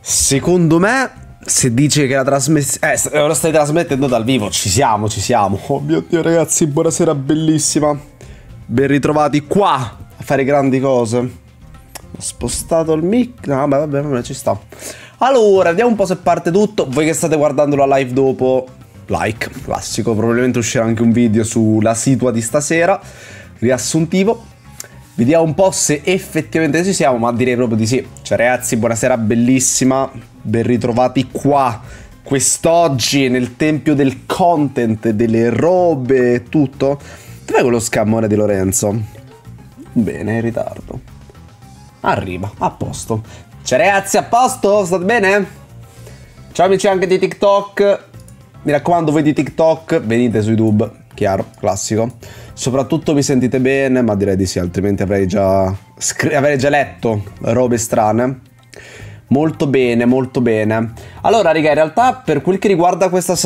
Secondo me, se dice che la trasmissione... lo stai trasmettendo dal vivo, ci siamo. Oh mio Dio, ragazzi, buonasera, bellissima. Ben ritrovati qua a fare grandi cose. Ho spostato il mic... No, vabbè, ci sta. Allora, vediamo un po' se parte tutto. Voi che state guardando la live dopo, like, classico. Probabilmente uscirà anche un video sulla situa di stasera, riassuntivo. Vediamo un po' se effettivamente ci siamo, ma direi proprio di sì. Cioè ragazzi, buonasera bellissima, ben ritrovati qua quest'oggi nel tempio del content, delle robe e tutto. Dov'è quello scammone di Lorenzo? Bene, in ritardo. Arriva, a posto. Ciao ragazzi, a posto? State bene? Ciao amici anche di TikTok. Mi raccomando, voi di TikTok venite su YouTube, chiaro, classico. Soprattutto vi sentite bene, ma direi di sì, altrimenti avrei già letto robe strane. Molto bene, molto bene. Allora, raga, in realtà per quel che riguarda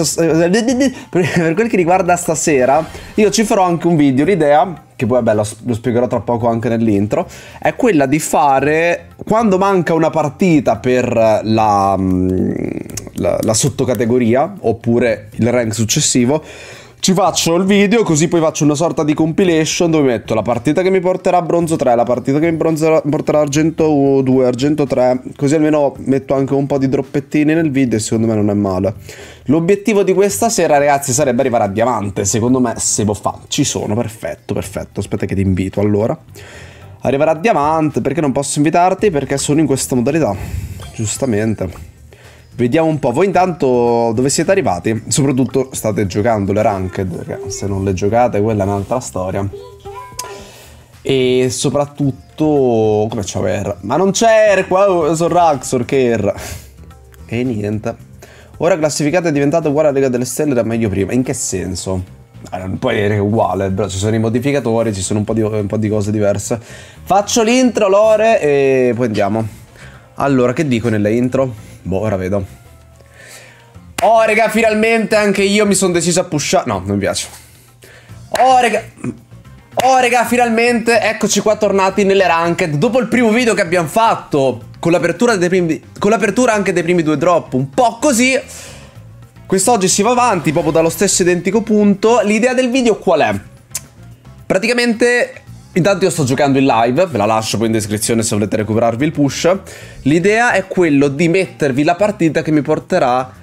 stasera, io ci farò anche un video. L'idea, che poi vabbè lo spiegherò tra poco anche nell'intro, è quella di fare, quando manca una partita per la sottocategoria, oppure il rank successivo, ci faccio il video, così poi faccio una sorta di compilation dove metto la partita che mi porterà a bronzo 3, la partita che mi porterà a argento 2, argento 3, così almeno metto anche un po' di droppettini nel video e secondo me non è male. L'obiettivo di questa sera, ragazzi, sarebbe arrivare a diamante, secondo me se lo fa. Ci sono, perfetto, aspetta che ti invito allora. Arrivare a diamante, perché non posso invitarti? Perché sono in questa modalità, giustamente. Vediamo un po', voi intanto dove siete arrivati? Soprattutto state giocando le ranked, perché se non le giocate quella è un'altra storia. E soprattutto, come c'è R? Ma non c'è R qua, sono Raxor che R. E niente. Ora classificata è diventata uguale alla Lega delle Stelle, era meglio prima. In che senso? Non puoi dire che è uguale, però ci sono i modificatori, ci sono un po' di cose diverse. Faccio l'intro, Lore, e poi andiamo. Allora, che dico nelle intro? Boh, ora vedo. Oh, raga, finalmente anche io mi sono deciso a pushare. No, non mi piace. Oh, raga, finalmente eccoci qua tornati nelle ranked. Dopo il primo video che abbiamo fatto, con l'apertura anche dei primi due drop, un po' così, quest'oggi si va avanti proprio dallo stesso identico punto. L'idea del video qual è? Praticamente... Intanto io sto giocando in live, ve la lascio poi in descrizione se volete recuperarvi il push. L'idea è quello di mettervi la partita che mi porterà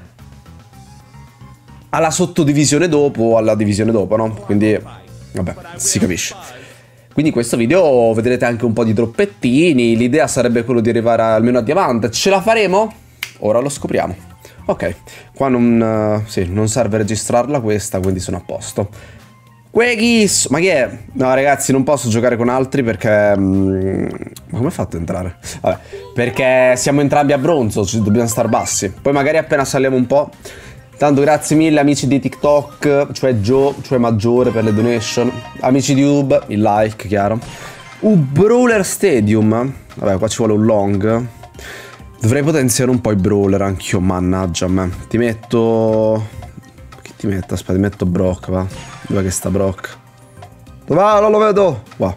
alla sottodivisione dopo o alla divisione dopo, no? Quindi, vabbè, si capisce. Quindi in questo video vedrete anche un po' di droppettini. L'idea sarebbe quello di arrivare almeno a diamante. Ce la faremo? Ora lo scopriamo. Ok, qua non serve registrarla questa, quindi sono a posto. Ma chi è? No ragazzi, non posso giocare con altri perché... Ma come ho fatto a entrare? Vabbè, perché siamo entrambi a bronzo, dobbiamo star bassi. Poi magari appena saliamo un po'. Tanto grazie mille amici di TikTok, cioè Joe, cioè Maggiore per le donation. Amici di YouTube, il like, chiaro. Brawler Stadium. Vabbè, qua ci vuole un long. Dovrei potenziare un po' i brawler anch'io, mannaggia a me. Ti metto... Chi ti metto? Aspetta, ti metto Brock, va. Dov'è che sta Brock? Dov'è? Non lo vedo. Qua.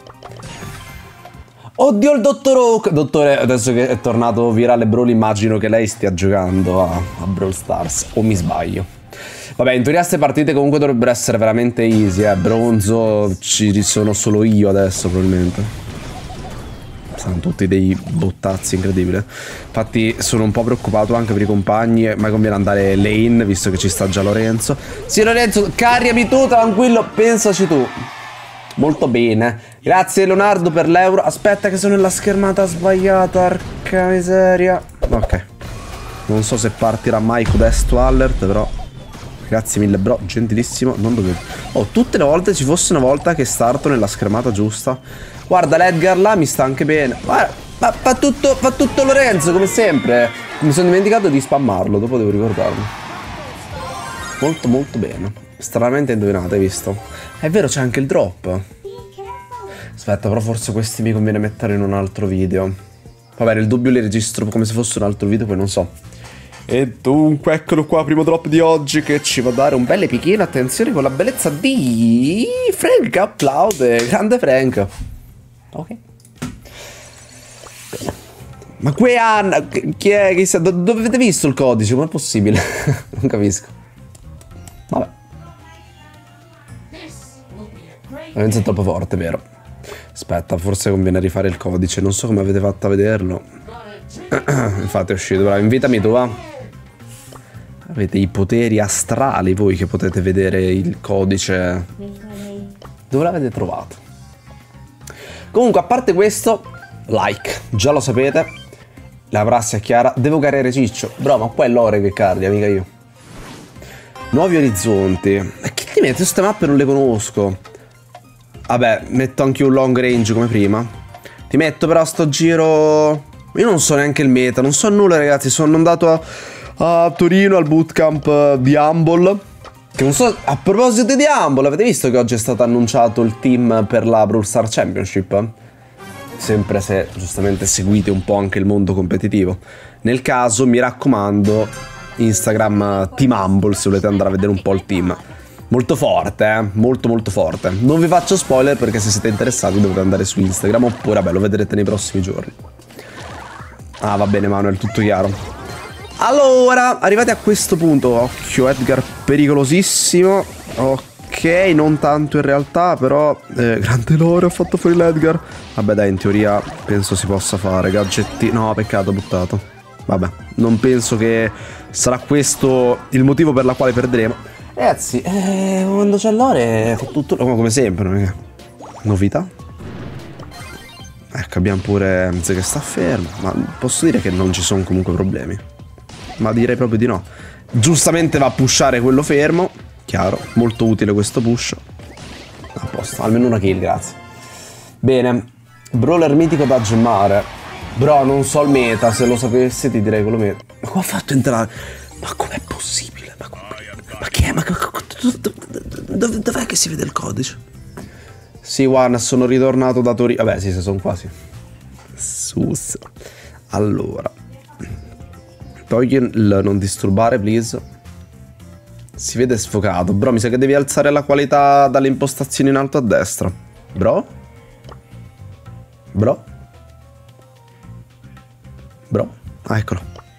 Oddio il Dottor Oak. Dottore, adesso che è tornato virale Brawl, immagino che lei stia giocando a Brawl Stars. O mi sbaglio? Vabbè, in teoria queste partite comunque dovrebbero essere veramente easy, Bronzo ci sono solo io adesso probabilmente. Sono tutti dei bottazzi incredibili. Infatti sono un po' preoccupato anche per i compagni. Ma conviene andare lane visto che ci sta già Lorenzo. Sì Lorenzo, cariami tu, tranquillo, pensaci tu. Molto bene. Grazie Leonardo per l'euro. Aspetta che sono nella schermata sbagliata. Porca miseria. Ok. Non so se partirà mai Codesto Alert, però grazie mille bro, gentilissimo. Non dovevo... Oh, tutte le volte ci fosse una volta che starto nella schermata giusta. Guarda, l'Edgar là mi sta anche bene. Guarda, fa tutto Lorenzo, come sempre. Mi sono dimenticato di spammarlo, dopo devo ricordarmi. Molto molto bene. Stranamente indovinato, hai visto? È vero, c'è anche il drop. Aspetta, però forse questi mi conviene mettere in un altro video. Va bene, il dubbio li registro come se fosse un altro video, poi non so. E dunque, eccolo qua, primo drop di oggi che ci va a dare un bel epichino. Attenzione con la bellezza di Frank, applaude, grande Frank. Ok. Bene. Ma qui Anna, chi è? Dove avete visto il codice? Com'è possibile? Non capisco. Vabbè. Veramente è troppo forte, vero? Aspetta, forse conviene rifare il codice. Non so come avete fatto a vederlo. Infatti è uscito. Bravo, invitami tu, va. Avete i poteri astrali voi che potete vedere il codice. Dove l'avete trovato? Comunque, a parte questo, like, già lo sapete. La prassi è chiara. Devo carriere Ciccio. Bro, ma qua è l'ore che cardia, mica io. Nuovi orizzonti. E che ti metti? Queste mappe non le conosco. Vabbè, metto anche un long range come prima. Ti metto però sto giro... Io non so neanche il meta, non so nulla ragazzi. Sono andato a Torino al bootcamp di Humble. Che non so... A proposito di Humble, avete visto che oggi è stato annunciato il team per la Brawl Stars Championship? Sempre se giustamente seguite un po' anche il mondo competitivo. Nel caso, mi raccomando, Instagram Team Humble se volete andare a vedere un po' il team. Molto forte, molto molto forte. Non vi faccio spoiler perché se siete interessati dovete andare su Instagram oppure vabbè lo vedrete nei prossimi giorni. Ah va bene Manuel, tutto chiaro. Allora, arrivati a questo punto, occhio Edgar pericolosissimo. Ok, non tanto in realtà, però grande lore, ho fatto fuori l'Edgar. Vabbè dai, in teoria penso si possa fare. Gadgetti, no peccato, buttato. Vabbè, non penso che sarà questo il motivo per la quale perderemo. Ragazzi, quando c'è l'ore fa tutto come sempre, non è che... Novità? Ecco, abbiamo pure Mze che sta fermo. Ma posso dire che non ci sono comunque problemi. Ma direi proprio di no. Giustamente va a pushare quello fermo. Chiaro, molto utile questo push. A posto, almeno una kill, grazie. Bene, brawler mitico da gemmare. Bro, non so il meta, se lo sapessi ti direi quello meta. Ma come ha fatto a entrare? Ma com'è possibile? Ma che è? Ma dov'è che si vede il codice? Sì, guarda, sono ritornato da Torino. Vabbè, sì, se sono quasi. Sus. Allora. Togli il non disturbare, please. Si vede sfocato. Bro, mi sa che devi alzare la qualità dalle impostazioni in alto a destra. Bro? Bro? Bro? Ah, eccolo.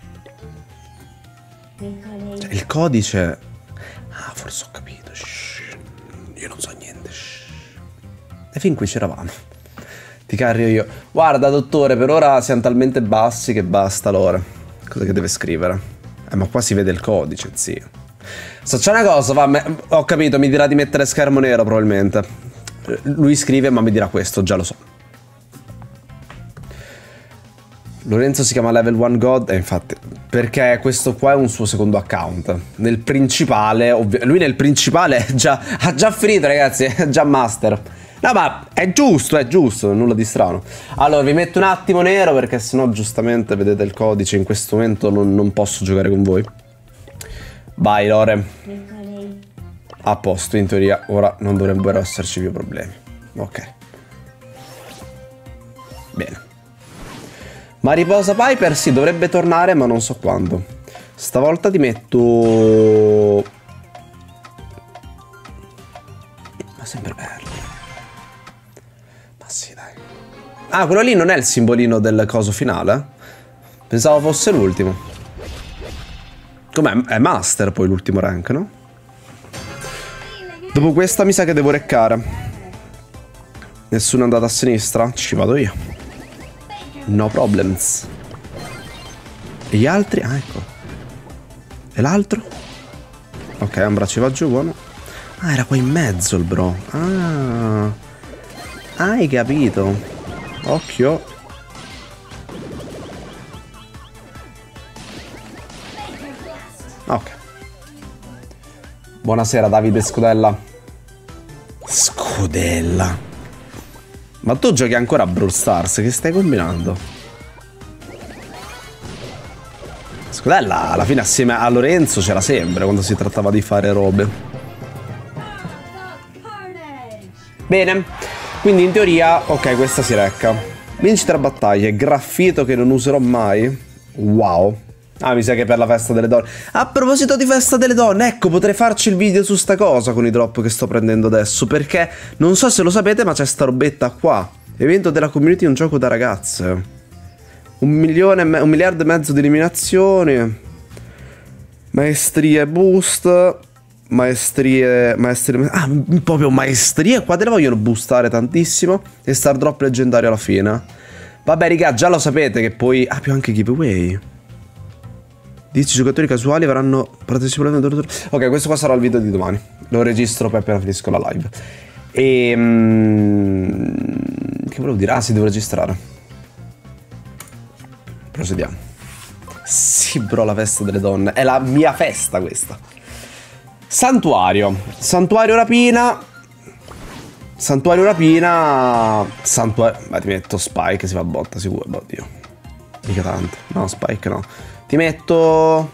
Cioè, il codice... Ah, forse ho capito. Shh. Io non so niente. Shh. E fin qui c'eravamo. Ti carrio io. Guarda, dottore, per ora siamo talmente bassi che basta l'ora. Cosa che deve scrivere? Ma qua si vede il codice, zio. So, c'è una cosa, ho capito, mi dirà di mettere schermo nero probabilmente. Lui scrive ma mi dirà questo, già lo so. Lorenzo si chiama Level 1 God, e infatti, perché questo qua è un suo secondo account. Nel principale, lui nel principale ha già finito ragazzi, è già master. No ma è giusto, nulla di strano. Allora vi metto un attimo nero perché sennò giustamente vedete il codice, in questo momento non posso giocare con voi. Vai Lore. A posto, in teoria ora non dovrebbero esserci più problemi. Ok. Bene. Ma riposa Piper sì, dovrebbe tornare ma non so quando. Stavolta ti metto... Ma sempre bello. Ma sì dai. Ah, quello lì non è il simbolino del coso finale? Pensavo fosse l'ultimo. Com'è? È master poi l'ultimo rank, no? Dopo questa mi sa che devo reccare. Nessuno è andato a sinistra? Ci vado io. No problems. E gli altri? Ah, ecco. E l'altro? Ok, Ambra ci va giù, buono. Ah, era qua in mezzo il bro. Ah. Hai capito. Occhio. Ok. Buonasera Davide Scudella. Scudella. Ma tu giochi ancora a Brawl Stars? Che stai combinando? Scudella alla fine assieme a Lorenzo c'era sempre quando si trattava di fare robe. Bene. Quindi in teoria, ok, questa si recca. Vinci 3 battaglie. Graffito che non userò mai. Wow. Ah, mi sa che per la festa delle donne. A proposito di festa delle donne, ecco, potrei farci il video su sta cosa con i drop che sto prendendo adesso. Perché, non so se lo sapete, ma c'è sta robetta qua. Evento della community, un gioco da ragazze. 1 miliardo e mezzo di eliminazioni. Maestrie boost. Maestrie. Ah, proprio maestrie. Qua te le vogliono boostare tantissimo. E star drop leggendario alla fine. Vabbè, raga, già lo sapete che poi. Ah, più anche giveaway. 10 giocatori casuali avranno partecipato. Ok, questo qua sarà il video di domani. Lo registro poi appena finisco la live. E. Che volevo dire? Ah, si deve registrare. Procediamo. Sì, bro, la festa delle donne. È la mia festa questa. Santuario. Santuario rapina. Santuario rapina. Santuario. Ma ti metto Spike, si fa botta sicuro. Oddio. Mica tanto. No, Spike no. Ti metto.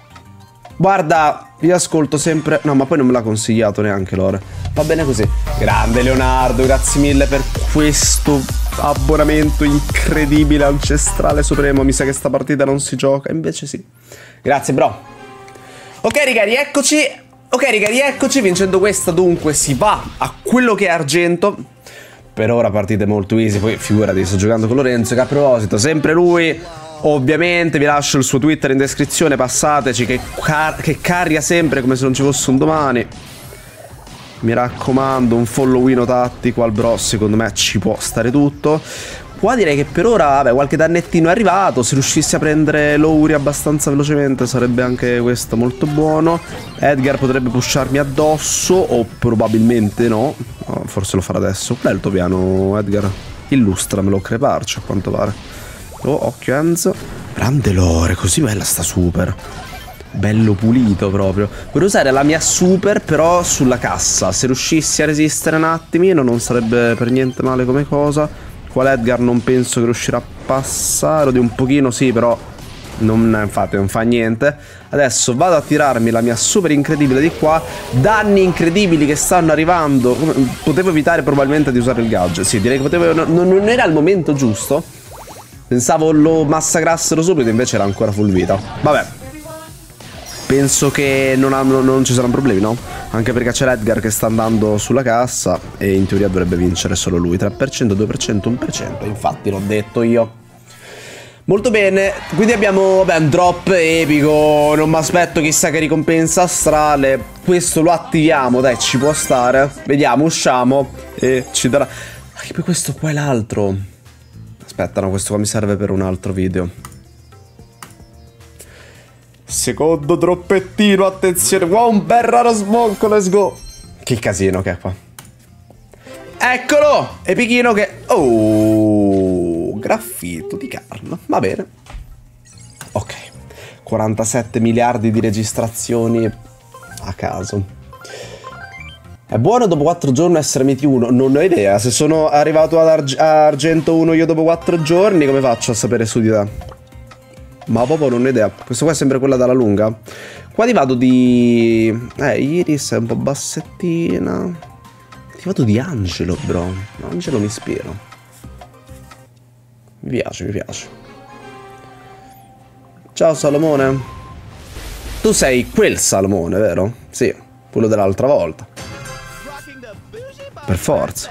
Guarda, io ascolto sempre. No, ma poi non me l'ha consigliato neanche Lore. Va bene così. Grande Leonardo, grazie mille per questo abbonamento incredibile, ancestrale, supremo. Mi sa che sta partita non si gioca, invece sì. Grazie, bro. Ok, raga, rieccoci. Ok, raga, rieccoci. Vincendo questa, dunque, si va a quello che è argento. Per ora partite molto easy. Poi figurati, sto giocando con Lorenzo, che a proposito, sempre lui. Ovviamente vi lascio il suo Twitter in descrizione, passateci, che carria sempre come se non ci fosse un domani. Mi raccomando, un followino tattico al bro, secondo me ci può stare tutto. Qua direi che per ora, vabbè, qualche dannettino è arrivato. Se riuscissi a prendere Lowry abbastanza velocemente sarebbe anche questo molto buono. Edgar potrebbe pusharmi addosso, o probabilmente no. Oh, forse lo farà adesso. Qual è il tuo piano, Edgar? Illustramelo, creparci a quanto pare. Oh, occhio Enzo. Grande Lore, così bella sta super. Bello pulito proprio. Vorrei usare la mia super però sulla cassa. Se riuscissi a resistere un attimino non sarebbe per niente male come cosa. Qua Edgar non penso che riuscirà a passare. Di un pochino sì, però non, infatti non fa niente. Adesso vado a tirarmi la mia super incredibile di qua. Danni incredibili che stanno arrivando. Potevo evitare probabilmente di usare il gadget. Sì, direi che potevo. Non era il momento giusto. Pensavo lo massacrassero subito, invece era ancora full vita. Vabbè. Penso che non ci saranno problemi, no? Anche perché c'è Edgar che sta andando sulla cassa e in teoria dovrebbe vincere solo lui. 3%, 2%, 1%. Infatti l'ho detto io. Molto bene. Quindi abbiamo, vabbè, un drop epico. Non mi aspetto chissà che ricompensa astrale. Questo lo attiviamo, dai, ci può stare. Vediamo, usciamo e ci darà. Ah, che poi questo qua è l'altro. Aspetta, no, questo qua mi serve per un altro video. Secondo droppettino, attenzione. Wow, un bel raro smonco, let's go. Che casino che è qua. Eccolo, epichino che... Oh, graffito di Karn. Va bene. Ok. 47 miliardi di registrazioni a caso. È buono dopo 4 giorni essere miti 1? Non ho idea. Se sono arrivato ad argento 1 io dopo 4 giorni, come faccio a sapere su di te? Ma proprio non ho idea. Questo qua è sempre quella dalla lunga. Qua ti vado di... Iris è un po' bassettina. Ti vado di Angelo, bro. Angelo mi ispira. Mi piace, mi piace. Ciao Salomone. Tu sei quel Salomone, vero? Sì, quello dell'altra volta. Per forza.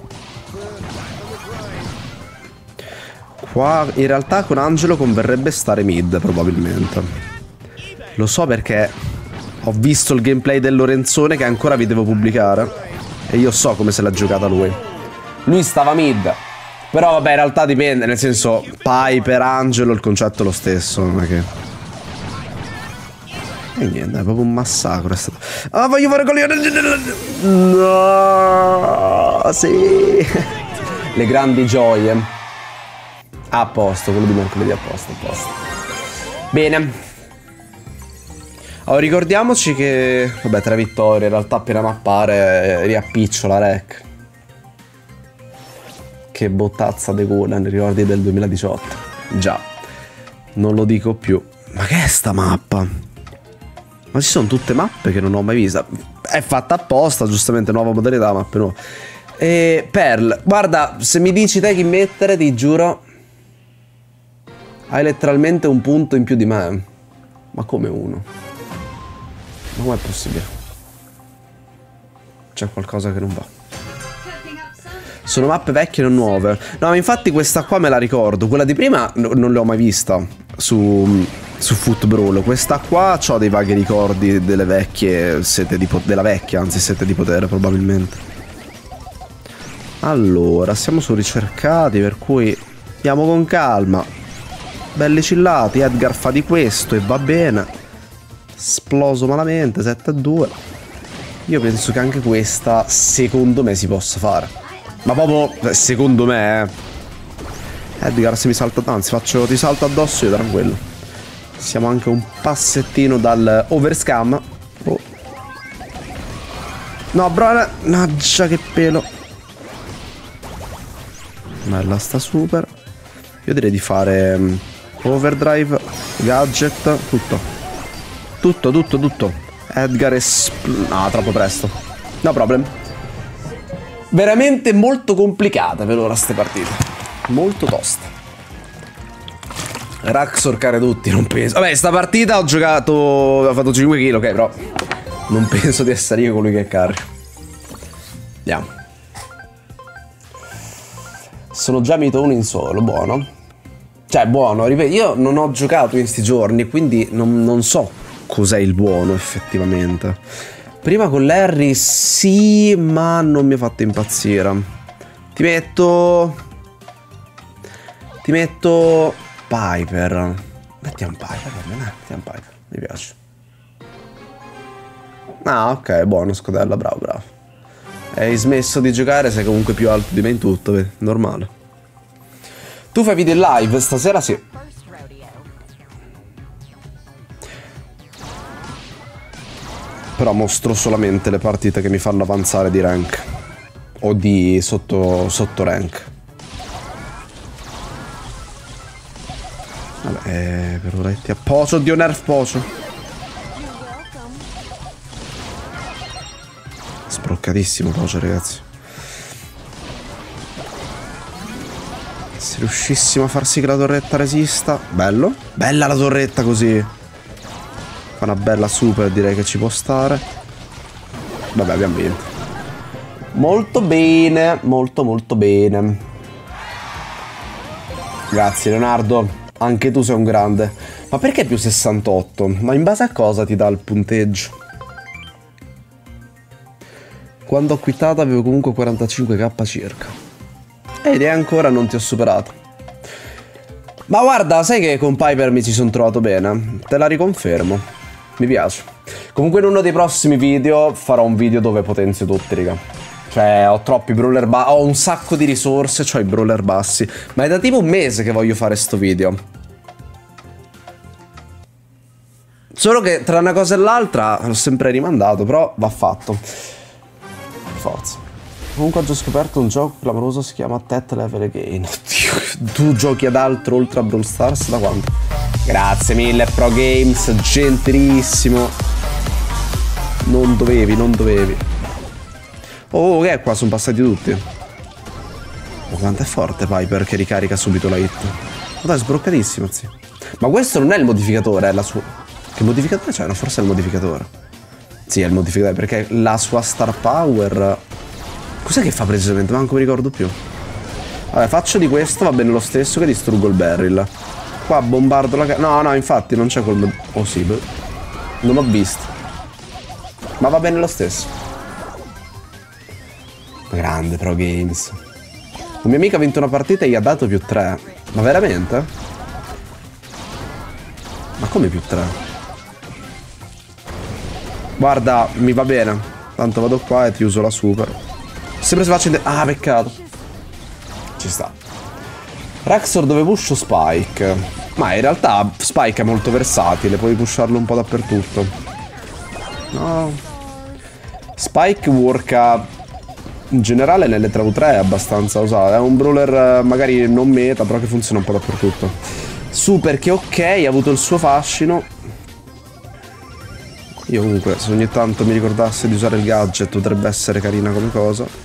Qua in realtà con Angelo converrebbe stare mid probabilmente. Lo so perché ho visto il gameplay del Lorenzone che ancora vi devo pubblicare. E io so come se l'ha giocata lui. Lui stava mid. Però vabbè, in realtà dipende. Nel senso, Piper, Angelo, il concetto è lo stesso. Non è che... E niente, è proprio un massacro. È stato... Ah, voglio fare con no, sì. Le grandi gioie. A posto, quello di mercoledì a posto, a posto. Bene. Allora, ricordiamoci che... Vabbè, 3 vittorie. In realtà appena mappare riappiccio la rec. Che bottazza de cola nei ricordi del 2018. Già. Non lo dico più. Ma che è sta mappa? Ma ci sono tutte mappe che non ho mai visto. È fatta apposta, giustamente, nuova modalità, mappe nuove. E Pearl, guarda, se mi dici te chi mettere, ti giuro, hai letteralmente un punto in più di me. Ma come uno? Ma com'è possibile? C'è qualcosa che non va. Sono mappe vecchie non nuove. No, ma infatti questa qua me la ricordo. Quella di prima non l'ho mai vista su Footbrawl. Questa qua ho dei vaghi ricordi delle vecchie sete di della vecchia, anzi sete di potere probabilmente. Allora, siamo su ricercati, per cui andiamo con calma. Belli chillati, Edgar fa di questo e va bene. Esploso malamente, 7-2. Io penso che anche questa, secondo me, si possa fare. Ma proprio, secondo me, Edgar se mi salta, anzi ti salto addosso io, tranquillo. Siamo anche un passettino dal overscam. Oh. No, bro, naggia che pelo. Bella sta super. Io direi di fare overdrive, gadget, tutto. Edgar è no, troppo presto. No problem. Veramente molto complicata per ora ste partite. Molto toste. Raxor care tutti, non penso. Vabbè, sta partita ho fatto 5 kill, ok, però non penso di essere io colui che carry. Andiamo. Sono già mito 1 in solo, buono. Cioè, buono, ripeto, io non ho giocato in sti giorni, quindi non so cos'è il buono effettivamente. Prima con Larry sì, ma non mi ha fatto impazzire. Ti metto Piper. Mettiamo Piper, va bene, mettiamo Piper, mi piace. Ah, ok, buono, scodella, bravo. Hai smesso di giocare, sei comunque più alto di me in tutto, vedi, normale. Tu fai video in live? Stasera sì. Però mostro solamente le partite che mi fanno avanzare di rank. O di sotto rank. Vabbè, per ora ti appoggio. Oddio, nerf pocio. Sbroccatissimo pocio, ragazzi. Se riuscissimo a far sì che la torretta resista. Bello. Bella la torretta così. Fa una bella super, direi che ci può stare. Vabbè, abbiamo vinto. Molto bene, molto bene. Grazie Leonardo, anche tu sei un grande. Ma perché più 68? Ma in base a cosa ti dà il punteggio? Quando ho quittato avevo comunque 45k circa. Ed ancora non ti ho superato. Ma guarda, sai che con Piper mi ci sono trovato bene? Te la riconfermo. Mi piace. Comunque in uno dei prossimi video farò un video dove potenzio tutti, raga. Cioè, ho troppi brawler bassi. Ho un sacco di risorse, cioè i brawler bassi. Ma è da tipo un mese che voglio fare sto video. Solo che tra una cosa e l'altra l'ho sempre rimandato, però va fatto. Forza. Comunque ho già scoperto un gioco clamoroso, si chiama Tet Level Again. Oddio, tu giochi ad altro oltre a Brawl Stars da quanto? Grazie mille Pro Games, gentilissimo. Non dovevi. Oh, che è qua? Sono passati tutti. Ma quanto è forte Piper che ricarica subito la hit. Ma dai, sbroccatissimo, zio. Ma questo non è il modificatore, è la sua... Che modificatore c'è? No, forse è il modificatore. Sì, è il modificatore, perché la sua star power... Cos'è che fa precisamente? Manco mi ricordo più. Vabbè, faccio di questo, va bene lo stesso che distruggo il barrel. Qua bombardo la... No, infatti non c'è quel... Oh sì, non ho visto. Ma va bene lo stesso. Grande Pro Games. Un mio amico ha vinto una partita e gli ha dato più 3. Ma veramente? Ma come più 3? Guarda, mi va bene. Tanto vado qua e ti uso la super. Sempre se faccio... Ah, peccato. Ci sta. Raxor dove pusho Spike? Ma in realtà Spike è molto versatile, puoi pusharlo un po' dappertutto. No. Spike worka in generale nelle 3v3 è abbastanza usato. È un brawler magari non meta, però che funziona un po' dappertutto. Super che ok, ha avuto il suo fascino. Io comunque se ogni tanto mi ricordasse di usare il gadget potrebbe essere carina come cosa.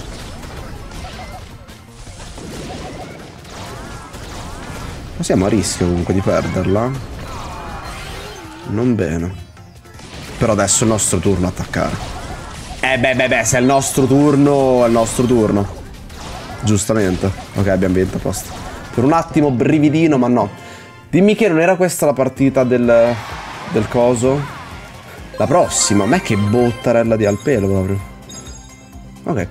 Ma siamo a rischio comunque di perderla. Non bene. Però adesso è il nostro turno attaccare. Beh, se è il nostro turno, è il nostro turno. Giustamente. Ok, abbiamo vinto, a posto. Per un attimo brividino, ma no. Dimmi che non era questa la partita del coso? La prossima. Ma è che bottarella di al pelo proprio. Ok.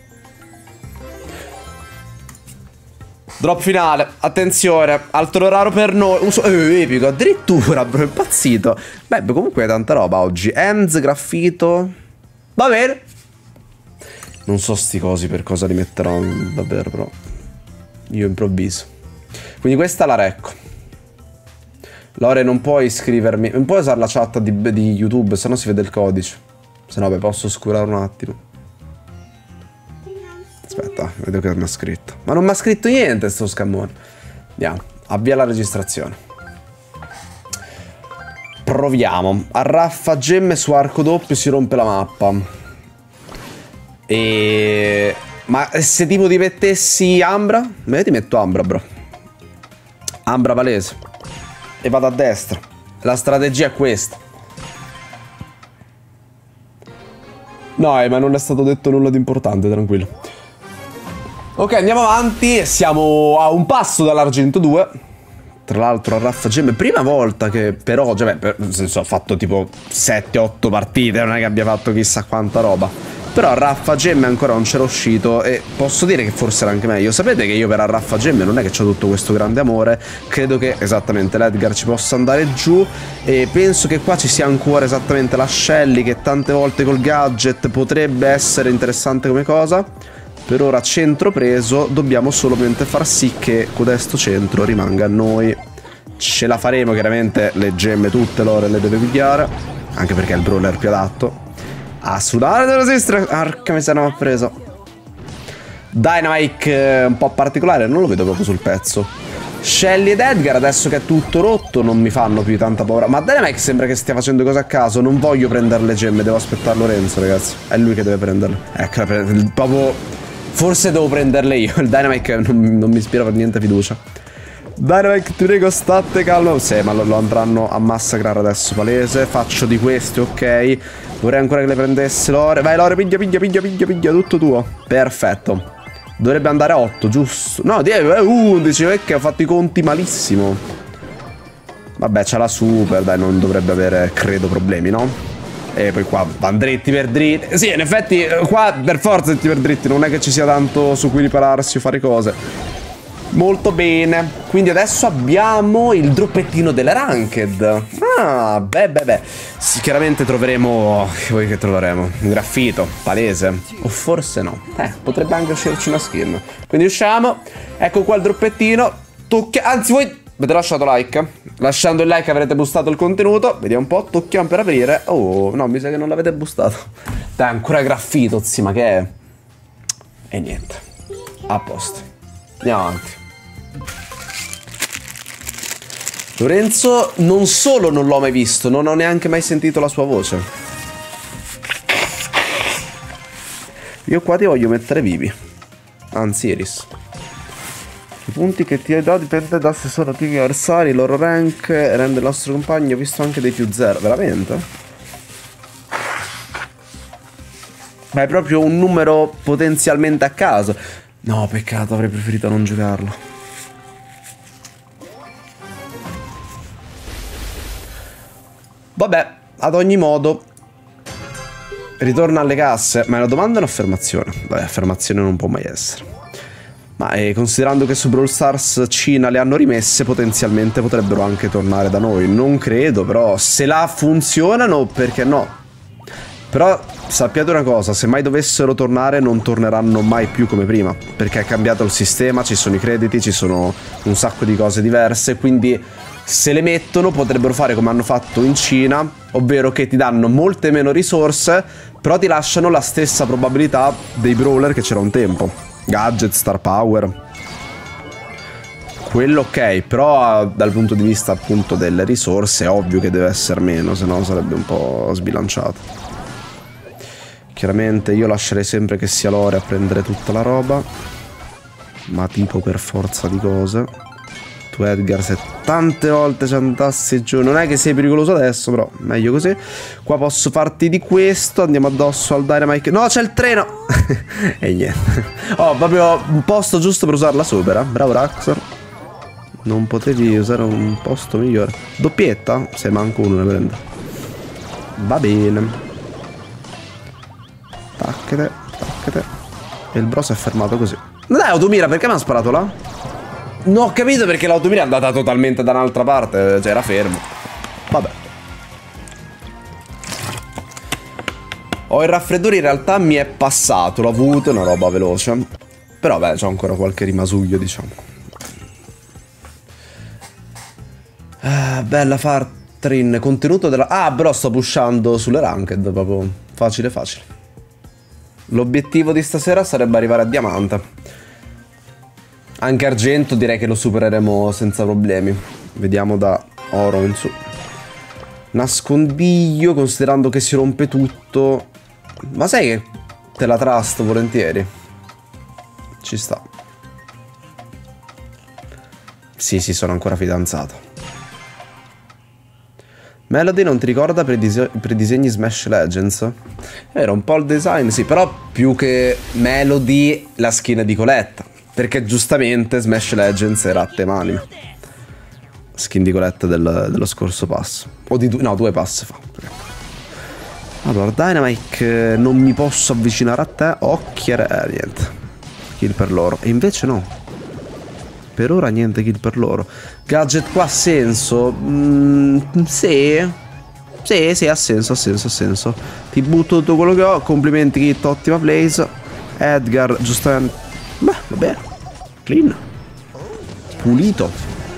Drop finale, attenzione, altro raro per noi. Uso epico, addirittura, bro, è impazzito. Beh, comunque è tanta roba oggi. Enz, graffito. Va bene. Non so sti cosi per cosa li metterò davvero, però. Io improvviso. Quindi questa la recco. Lore, non puoi iscrivermi. Non puoi usare la chat di YouTube, se no si vede il codice. Se no, beh, posso oscurare un attimo. Aspetta, vedo che mi ha scritto. Ma non mi ha scritto niente sto scammone. Andiamo, avvia la registrazione. Proviamo. Arraffa gemme su arco doppio, si rompe la mappa. Ma se tipo ti mettessi Ambra? Ma io ti metto Ambra, bro. Ambra palese. E vado a destra. La strategia è questa. No, ma non è stato detto nulla di importante, tranquillo. Ok, andiamo avanti, siamo a un passo dall'argento 2. Tra l'altro a Raffa Gemme, prima volta che però, cioè, nel senso ho fatto tipo 7-8 partite, non è che abbia fatto chissà quanta roba. Però a Raffa Gemme ancora non c'era uscito e posso dire che forse era anche meglio. Sapete che io per Raffa Gemme non è che ho tutto questo grande amore, credo che esattamente l'Edgar ci possa andare giù e penso che qua ci sia ancora esattamente la Shelly che tante volte col gadget potrebbe essere interessante come cosa. Per ora centro preso, dobbiamo solamente far sì che codesto centro rimanga a noi. Ce la faremo, chiaramente le gemme tutte Lore le deve pigliare, anche perché è il brawler più adatto. Assolutamente della sinistra, arca miseria mi ha preso. Dynamite un po' particolare, non lo vedo proprio sul pezzo. Shelly ed Edgar adesso che è tutto rotto non mi fanno più tanta paura. Ma Dynamite sembra che stia facendo cose a caso, non voglio prendere le gemme, devo aspettare Lorenzo ragazzi. È lui che deve prenderle. Ecco, proprio... Forse devo prenderle io. Il Dynamite non mi ispira per niente fiducia. Dynamite, ti prego, state calmo. Sì, ma lo andranno a massacrare adesso, palese. Faccio di questi, ok. Vorrei ancora che le prendesse Lore. Vai Lore, piglia, tutto tuo. Perfetto. Dovrebbe andare a 8, giusto? No, 11, perché ho fatto i conti malissimo. Vabbè, c'ha la super, dai, non dovrebbe avere, credo, problemi, no? E poi qua van dritti per dritti. Sì, in effetti qua per forza dritti per dritti. Non è che ci sia tanto su cui ripararsi o fare cose. Molto bene. Quindi adesso abbiamo il droppettino delle ranked. Ah, beh. Sì, chiaramente troveremo... Che vuoi che troveremo? Un graffito, palese. O forse no. Potrebbe anche uscirci una skin. Quindi usciamo. Ecco qua il droppettino. Anzi, voi... Avete lasciato like? Lasciando il like avrete boostato il contenuto. Vediamo un po', tocchiamo per aprire. Oh, no, mi sa che non l'avete boostato. Dai, ancora graffito, zi, ma che è? E niente. A posto. Andiamo avanti. Lorenzo non solo non l'ho mai visto, non ho neanche mai sentito la sua voce. Io qua ti voglio mettere vivi. Anzi, Iris. I punti che ti do dipende da se sono team avversari, il loro rank rende il nostro compagno. Ho visto anche dei più 0, veramente? Ma è proprio un numero potenzialmente a caso. No, peccato, avrei preferito non giocarlo. Vabbè, ad ogni modo ritorna alle casse. Ma è una domanda o un'affermazione? Vabbè, affermazione non può mai essere. Ma considerando che su Brawl Stars Cina le hanno rimesse, potenzialmente potrebbero anche tornare da noi. Non credo, però se là funzionano, perché no? Però sappiate una cosa, se mai dovessero tornare non torneranno mai più come prima, perché è cambiato il sistema, ci sono i crediti, ci sono un sacco di cose diverse, quindi se le mettono potrebbero fare come hanno fatto in Cina, ovvero che ti danno molte meno risorse, però ti lasciano la stessa probabilità dei brawler che c'era un tempo. Gadget, star power. Quello ok, però dal punto di vista appunto delle risorse è ovvio che deve essere meno, se no sarebbe un po' sbilanciato. Chiaramente io lascerei sempre che sia Lore a prendere tutta la roba, ma tipo per forza di cose. Tu Edgar, se tante volte ci andassi giù. Non è che sei pericoloso adesso, però meglio così. Qua posso farti di questo. Andiamo addosso al Dynamite. No, c'è il treno. E niente. Oh, proprio un posto giusto per usare la super. Bravo Raxor. Non potevi usare un posto migliore. Doppietta? Se manco uno ne prende. Va bene. Tacchete, tacchete. E il bro si è fermato così. Dai, automira, perché mi ha sparato là? Non ho capito perché l'automira è andata totalmente da un'altra parte. Cioè, era fermo. Vabbè. Ho il raffreddore, in realtà mi è passato. L'ho avuto, è una roba veloce. Però, beh, c'ho ancora qualche rimasuglio, diciamo. Bella Fartrin. Contenuto della... Ah, però sto pushando sulle ranked. Proprio facile, facile. L'obiettivo di stasera sarebbe arrivare a diamante. Anche argento direi che lo supereremo senza problemi. Vediamo da oro in su. Nascondiglio, considerando che si rompe tutto. Ma sai che te la trust volentieri? Ci sta. Sì, sono ancora fidanzato. Melody non ti ricorda per i disegni Smash Legends? Era un po' il design, sì, però più che Melody la skin di Coletta. Perché giustamente Smash Legends era a tema anime. Skin di Colette dello scorso pass. O di no, 2 pass fa. Allora, Dynamite, non mi posso avvicinare a te. Occhiere, niente. Kill per loro. E invece no. Per ora niente kill per loro. Gadget qua ha senso? Sì. Sì, ha senso. Ti butto tutto quello che ho. Complimenti Kit, ottima place. Edgar, giustamente. Beh, va bene. Clean. Pulito.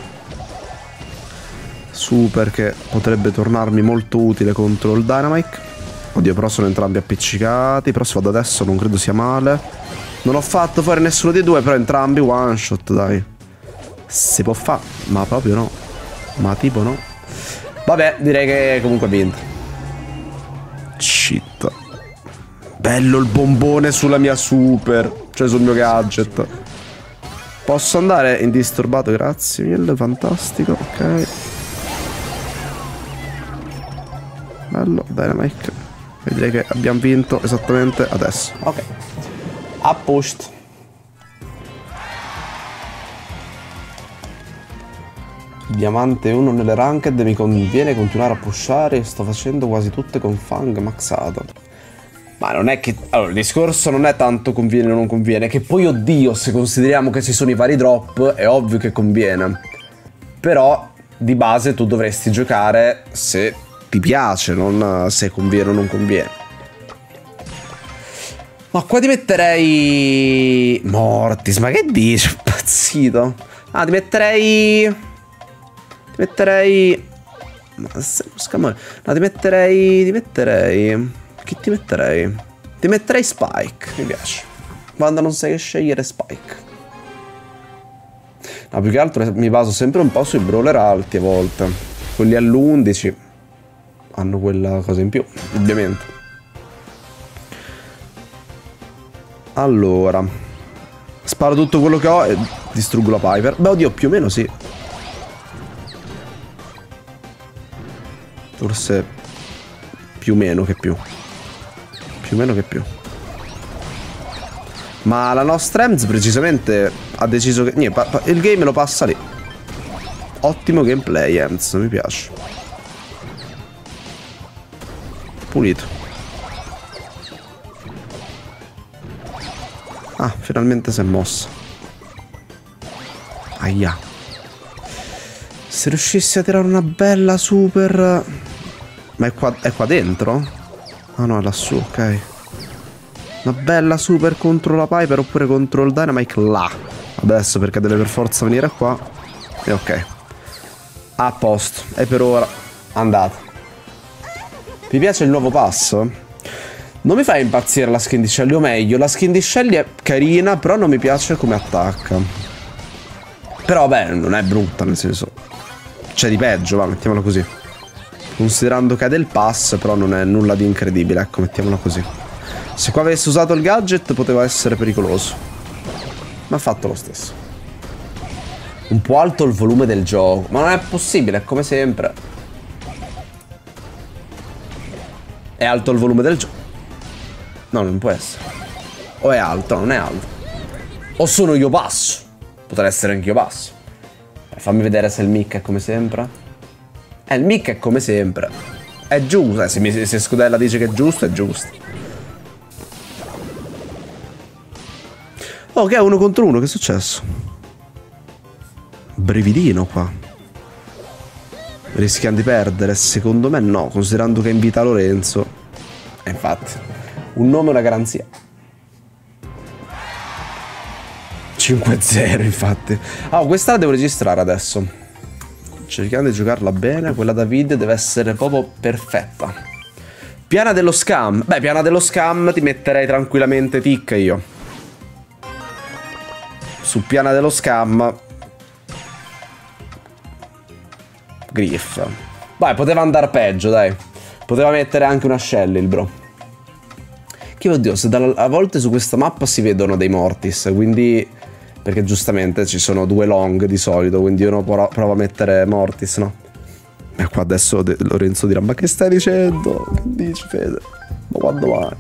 Super, che potrebbe tornarmi molto utile contro il Dynamite. Oddio, però sono entrambi appiccicati. Però se vado adesso non credo sia male. Non ho fatto fuori nessuno dei due, però entrambi one shot, dai. Si può fare, ma proprio no. Ma tipo no. Vabbè, direi che comunque ha vinto. Shit. Bello il bombone sulla mia super. Cioè sul mio gadget. Posso andare indisturbato, grazie mille, fantastico, ok. Bello, Dynamite. E direi che abbiamo vinto esattamente adesso. Ok. A pushed. Diamante 1 nelle ranked, mi conviene continuare a pushare. Sto facendo quasi tutte con Fang maxato. Ma non è che... Allora, il discorso non è tanto conviene o non conviene, che poi, oddio, se consideriamo che ci sono i vari drop, è ovvio che conviene. Però, di base, tu dovresti giocare se ti piace, non se conviene o non conviene. Ma qua ti metterei... Mortis, ma che dici? Impazzito. Ah, ti metterei... Ma scamore. No, ti metterei... Chi ti metterei? Ti metterei Spike, mi piace. Quando non sai che scegliere, Spike. No, più che altro mi baso sempre un po' sui brawler alti a volte. Quelli all'11 hanno quella cosa in più, ovviamente. Allora, sparo tutto quello che ho e distruggo la Piper. Beh, oddio, più o meno sì. Forse più meno che più. Più o meno che più. Ma la nostra Ems precisamente ha deciso che... Niente, il game lo passa lì. Ottimo gameplay, Ems, mi piace. Pulito. Ah, finalmente si è mossa. Aia. Se riuscissi a tirare una bella super... Ma è qua dentro? Ah no, è lassù, ok. Una bella super contro la Piper oppure contro il Dynamite là. Adesso perché deve per forza venire qua. E ok. A posto. E per ora andata. Vi piace il nuovo passo? Non mi fa impazzire la skin di Shelly, o meglio, la skin di Shelly è carina, però non mi piace come attacca. Però vabbè, non è brutta, nel senso... C'è di peggio, va, mettiamola così. Considerando che ha del pass, però non è nulla di incredibile, ecco, mettiamola così. Se qua avessi usato il gadget poteva essere pericoloso. Ma ha fatto lo stesso. Un po' alto il volume del gioco. Ma non è possibile, è come sempre. È alto il volume del gioco. No, non può essere. O è alto, non è alto. O sono io basso. Potrà essere anche io basso. Fammi vedere se il mic è come sempre. Il mic è come sempre. È giusto. Se Scudella dice che è giusto, è giusto. Oh, che è 1 contro 1, che è successo? Brividino qua. Rischiano di perdere? Secondo me no, considerando che invita Lorenzo. E infatti, un nome è una garanzia. 5-0 infatti. Ah, questa la devo registrare adesso. Cerchiamo di giocarla bene. Quella da video deve essere proprio perfetta. Piana dello scam. Beh, piana dello scam ti metterei tranquillamente tic io. Su piana dello scam Griff. Vai, poteva andare peggio, dai. Poteva mettere anche una shell il bro. Che oddio, se a volte su questa mappa si vedono dei Mortis, quindi... Perché giustamente ci sono 2 long di solito, quindi uno prova a mettere Mortis, no? E qua adesso Lorenzo dirà, ma che stai dicendo? Che dici, Fede? Ma quando vai?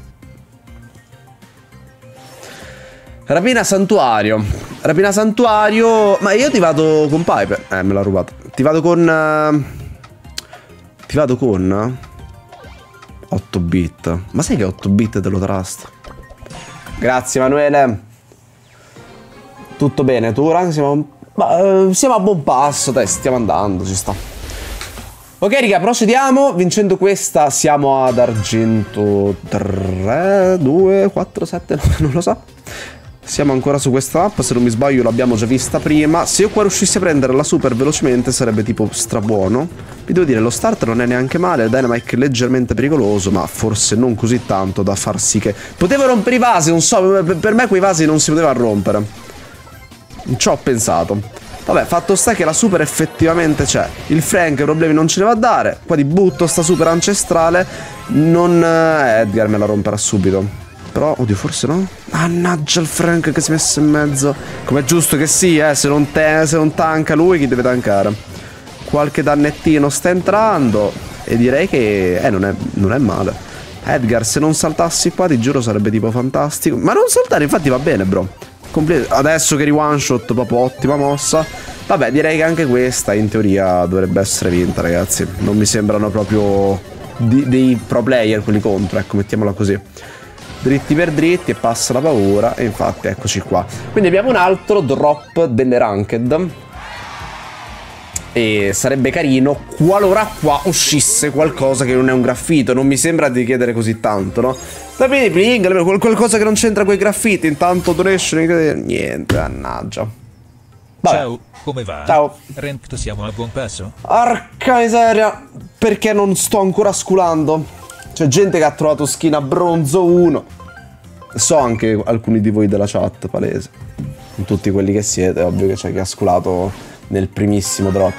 Rapina santuario. Rapina santuario. Ma io ti vado con Piper. Me l'ha rubato. Ti vado con... Ti vado con... 8 bit. Ma sai che 8 bit te lo trust? Grazie Emanuele. Tutto bene, tu Rank? Siamo a buon passo, dai, stiamo andando, ci sta. Ok, raga, procediamo. Vincendo questa siamo ad argento 3, 2, 4, 7, non lo so. Siamo ancora su questa mappa, se non mi sbaglio l'abbiamo già vista prima. Se io qua riuscissi a prenderla super velocemente sarebbe tipo strabuono. Vi devo dire, lo start non è neanche male, il Dynamite è leggermente pericoloso, ma forse non così tanto da far sì che... Potevo rompere i vasi, non so, per me quei vasi non si potevano rompere. Ci ho pensato. Vabbè, fatto sta che la super effettivamente c'è. Il Frank problemi non ce ne va a dare. Qua ti butto sta super ancestrale. Non... Edgar me la romperà subito. Però, oddio, forse no. Mannaggia il Frank che si è messo in mezzo. Com'è giusto che sia, se non tanca lui, chi deve tankare? Qualche dannettino sta entrando. E direi che... non è male. Edgar, se non saltassi qua, ti giuro, sarebbe tipo fantastico. Ma non saltare, infatti va bene, bro. Adesso che one shot, proprio ottima mossa. Vabbè, direi che anche questa in teoria dovrebbe essere vinta, ragazzi. Non mi sembrano proprio dei pro player quelli contro, ecco, mettiamola così. Dritti per dritti e passa la paura. E infatti eccoci qua. Quindi abbiamo un altro drop delle ranked. E sarebbe carino qualora qua uscisse qualcosa che non è un graffito. Non mi sembra di chiedere così tanto, no? Sapete, qualcosa che non c'entra con i graffiti. Intanto donation, niente, mannaggia. Vabbè. Ciao, come va? Ciao. Ranked, siamo a buon passo? Porca miseria. Perché non sto ancora sculando? C'è gente che ha trovato skin a bronzo 1. So anche alcuni di voi della chat, palese. Con tutti quelli che siete, ovvio che c'è chi ha sculato nel primissimo drop.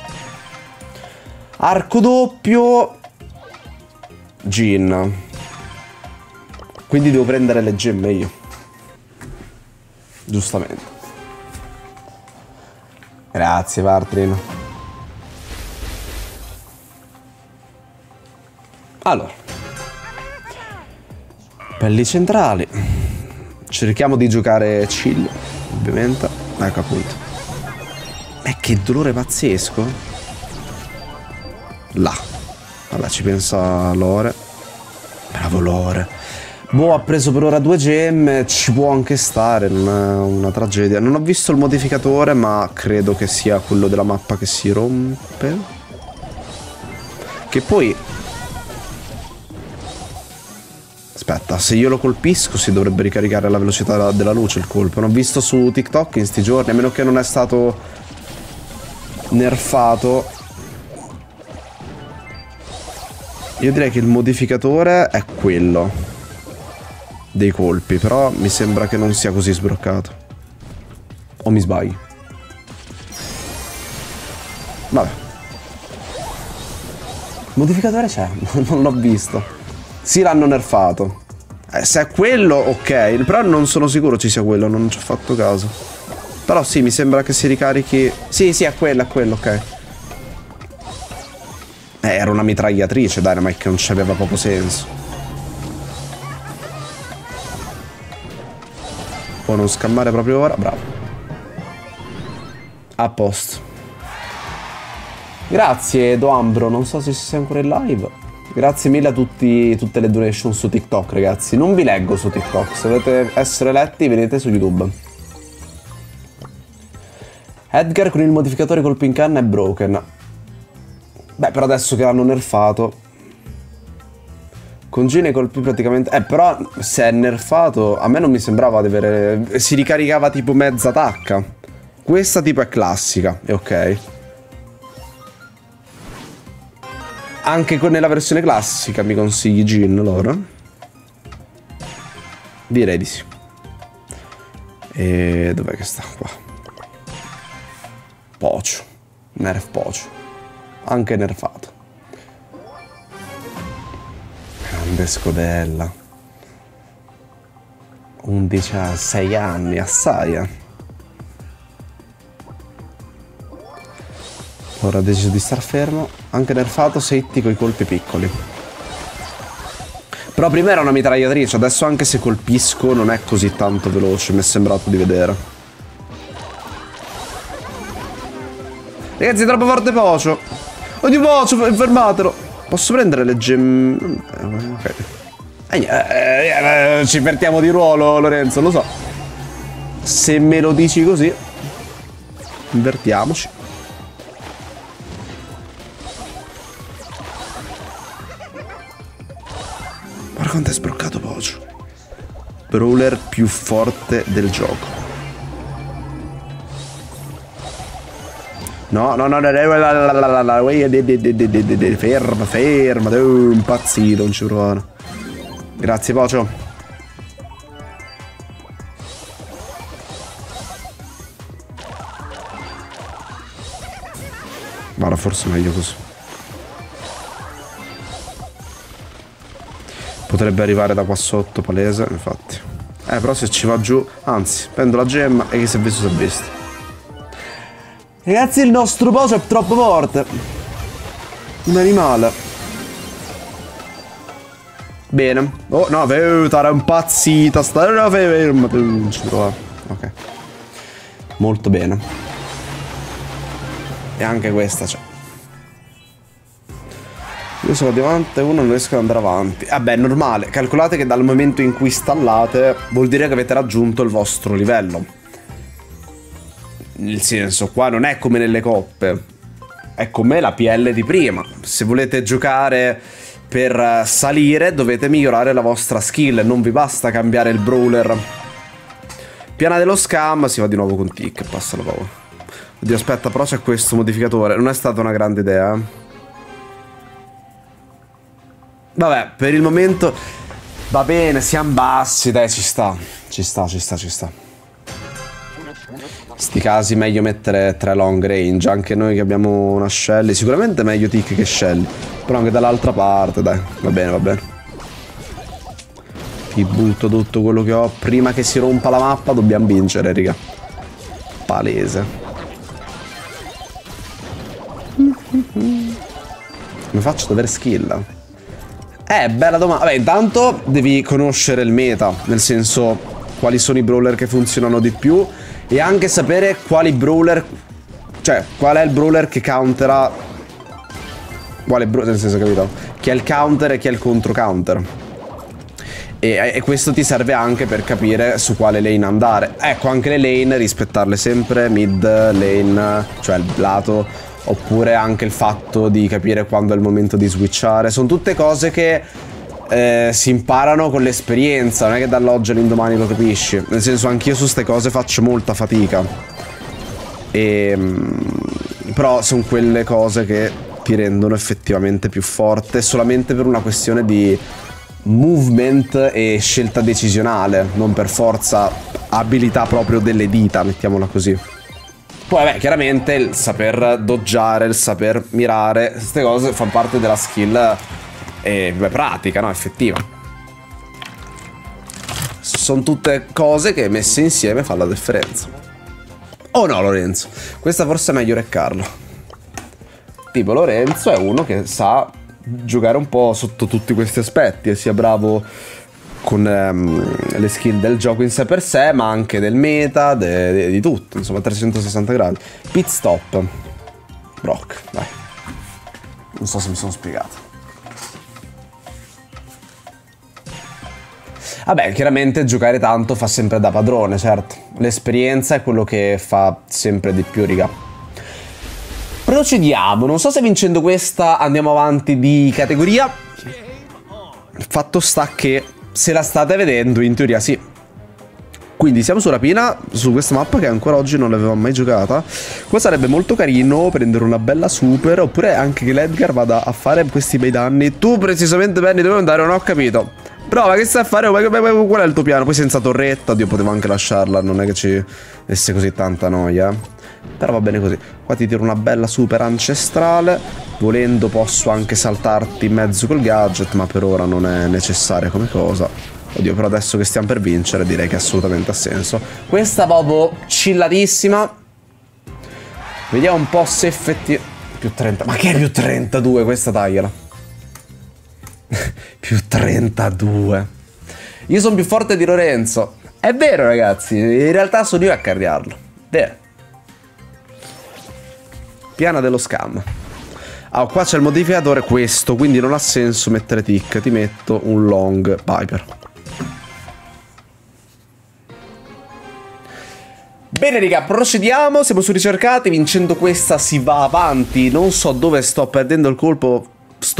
Arco doppio Jin. Quindi devo prendere le gemme io. Giustamente. Grazie Vartrin. Allora, pelli centrali. Cerchiamo di giocare chill, ovviamente. Ecco appunto. Che dolore pazzesco. Là. Vabbè, ci pensa Lore. Bravo Lore. Boh, ha preso per ora 2 gemme, ci può anche stare, non è una tragedia. Non ho visto il modificatore, ma credo che sia quello della mappa che si rompe. Che poi... Aspetta, se io lo colpisco si dovrebbe ricaricare la velocità della luce il colpo. Non ho visto su TikTok in sti giorni, a meno che non è stato nerfato. Io direi che il modificatore è quello dei colpi, però mi sembra che non sia così sbroccato. O mi sbaglio? Vabbè. Il modificatore c'è, non l'ho visto. Sì, l'hanno nerfato. Se è quello, ok. Però non sono sicuro ci sia quello, non ci ho fatto caso. Però sì, mi sembra che si ricarichi... Sì, sì, è quello, ok. Era una mitragliatrice, Dynamite, che non c'aveva proprio senso. Può non scammare proprio ora, bravo. A posto. Grazie, Doambro, non so se sei ancora in live. Grazie mille a tutte le donation su TikTok, ragazzi. Non vi leggo su TikTok, se volete essere letti venite su YouTube. Edgar con il modificatore colpo in canna è broken. Beh, però adesso che l'hanno nerfato... Congina i colpi praticamente... però se è nerfato... A me non mi sembrava di avere... Si ricaricava tipo mezza tacca. Questa tipo è classica, è ok. Anche nella versione classica mi consigli Jin, allora? Direi di sì. E dov'è che sta? Qua. Pocio. Nerf Pocio. Anche nerfato. Grande scodella. 11 a 6 anni, assai. Ora ha deciso di star fermo. Anche nerfato, setti coi colpi piccoli. Però prima era una mitragliatrice, adesso anche se colpisco non è così tanto veloce, mi è sembrato di vedere. Ragazzi, è troppo forte Pocio. Oddio Pocio, fermatelo. Posso prendere le gemme? Ok. Ci invertiamo di ruolo, Lorenzo, lo so. Se me lo dici così. Invertiamoci. Guarda quanto è sbroccato Pocio. Brawler più forte del gioco. No, ferma, impazzito, non ci provare. Grazie Pocio. Guarda, forse meglio così. Potrebbe arrivare da qua sotto, palese, infatti. Però se ci va giù... Anzi, prendo la gemma e chi si è visto si è visto. Ragazzi, il nostro Pocio è troppo forte. Un animale. Bene. Oh, no, era impazzita. Stava ferma. Non ci prova. Ok. Molto bene. E anche questa c'è. Io sono davanti e uno non riesco ad andare avanti. Vabbè, è normale. Calcolate che dal momento in cui installate vuol dire che avete raggiunto il vostro livello. Nel senso, qua non è come nelle coppe. È come la PL di prima. Se volete giocare per salire dovete migliorare la vostra skill. Non vi basta cambiare il brawler. Piana dello scam, si va di nuovo con tic. Passa la paura. Oddio, aspetta, però c'è questo modificatore. Non è stata una grande idea, Vabbè, per il momento va bene, siamo bassi, dai, ci sta. Ci sta. Sti casi meglio mettere 3 long range, anche noi che abbiamo una Shelly. Sicuramente meglio Tick che Shelly, però anche dall'altra parte, dai, va bene. Ti butto tutto quello che ho. Prima che si rompa la mappa dobbiamo vincere, raga. Palese. Come faccio ad avere skill? Bella domanda. Vabbè, intanto devi conoscere il meta, nel senso quali sono i brawler che funzionano di più e anche sapere quali brawler, cioè qual è il brawler che countera nel senso, capito? Chi è il counter e chi è il contro counter. E questo ti serve anche per capire su quale lane andare. Ecco, anche le lane rispettarle sempre, mid lane, cioè il lato. Oppure anche il fatto di capire quando è il momento di switchare. Sono tutte cose che si imparano con l'esperienza. Non è che dall'oggi all'indomani lo capisci. Nel senso, anch'io su ste cose faccio molta fatica. Però sono quelle cose che ti rendono effettivamente più forte, solamente per una questione di movement e scelta decisionale, non per forza abilità proprio delle dita, mettiamola così. Poi vabbè, chiaramente il saper doggiare, il saper mirare, queste cose fanno parte della skill pratica, no? Effettiva. Sono tutte cose che messe insieme fanno la differenza. Oh no, Lorenzo. Questa forse è meglio reccarlo. Tipo, Lorenzo è uno che sa giocare un po' sotto tutti questi aspetti e sia bravo con le skill del gioco in sé per sé, ma anche del meta, di tutto, insomma, 360 gradi. Pit stop. Brock, dai. Non so se mi sono spiegato. Vabbè, chiaramente giocare tanto fa sempre da padrone, certo. L'esperienza è quello che fa sempre di più, raga. Procediamo. Non so se vincendo questa andiamo avanti di categoria. Fatto sta che, se la state vedendo, in teoria sì. Quindi siamo su Rapina, su questa mappa che ancora oggi non l'avevamo mai giocata. Qua sarebbe molto carino prendere una bella super, oppure anche che l'Edgar vada a fare questi bei danni. Tu precisamente, Benny, dove andare? Non ho capito. Prova, che stai a fare? Qual è il tuo piano? Poi senza torretta, oddio, potevo anche lasciarla, non è che ci desse così tanta noia. Però va bene così. Qua ti tiro una bella super ancestrale. Volendo posso anche saltarti in mezzo col gadget, ma per ora non è necessaria come cosa. Oddio, però adesso che stiamo per vincere direi che assolutamente ha senso. Questa proprio chillatissima. Vediamo un po' se effettivamente... Più 30... Ma che è più 32? Questa tagliala. Più 32. Io sono più forte di Lorenzo. È vero, ragazzi. In realtà sono io a carriarlo. Vero. Piana dello scam. Ah, qua c'è il modificatore questo, quindi non ha senso mettere tick. Ti metto un long Viper. Bene, raga, procediamo. Siamo su ricercati. Vincendo questa si va avanti. Non so dove sto perdendo il colpo.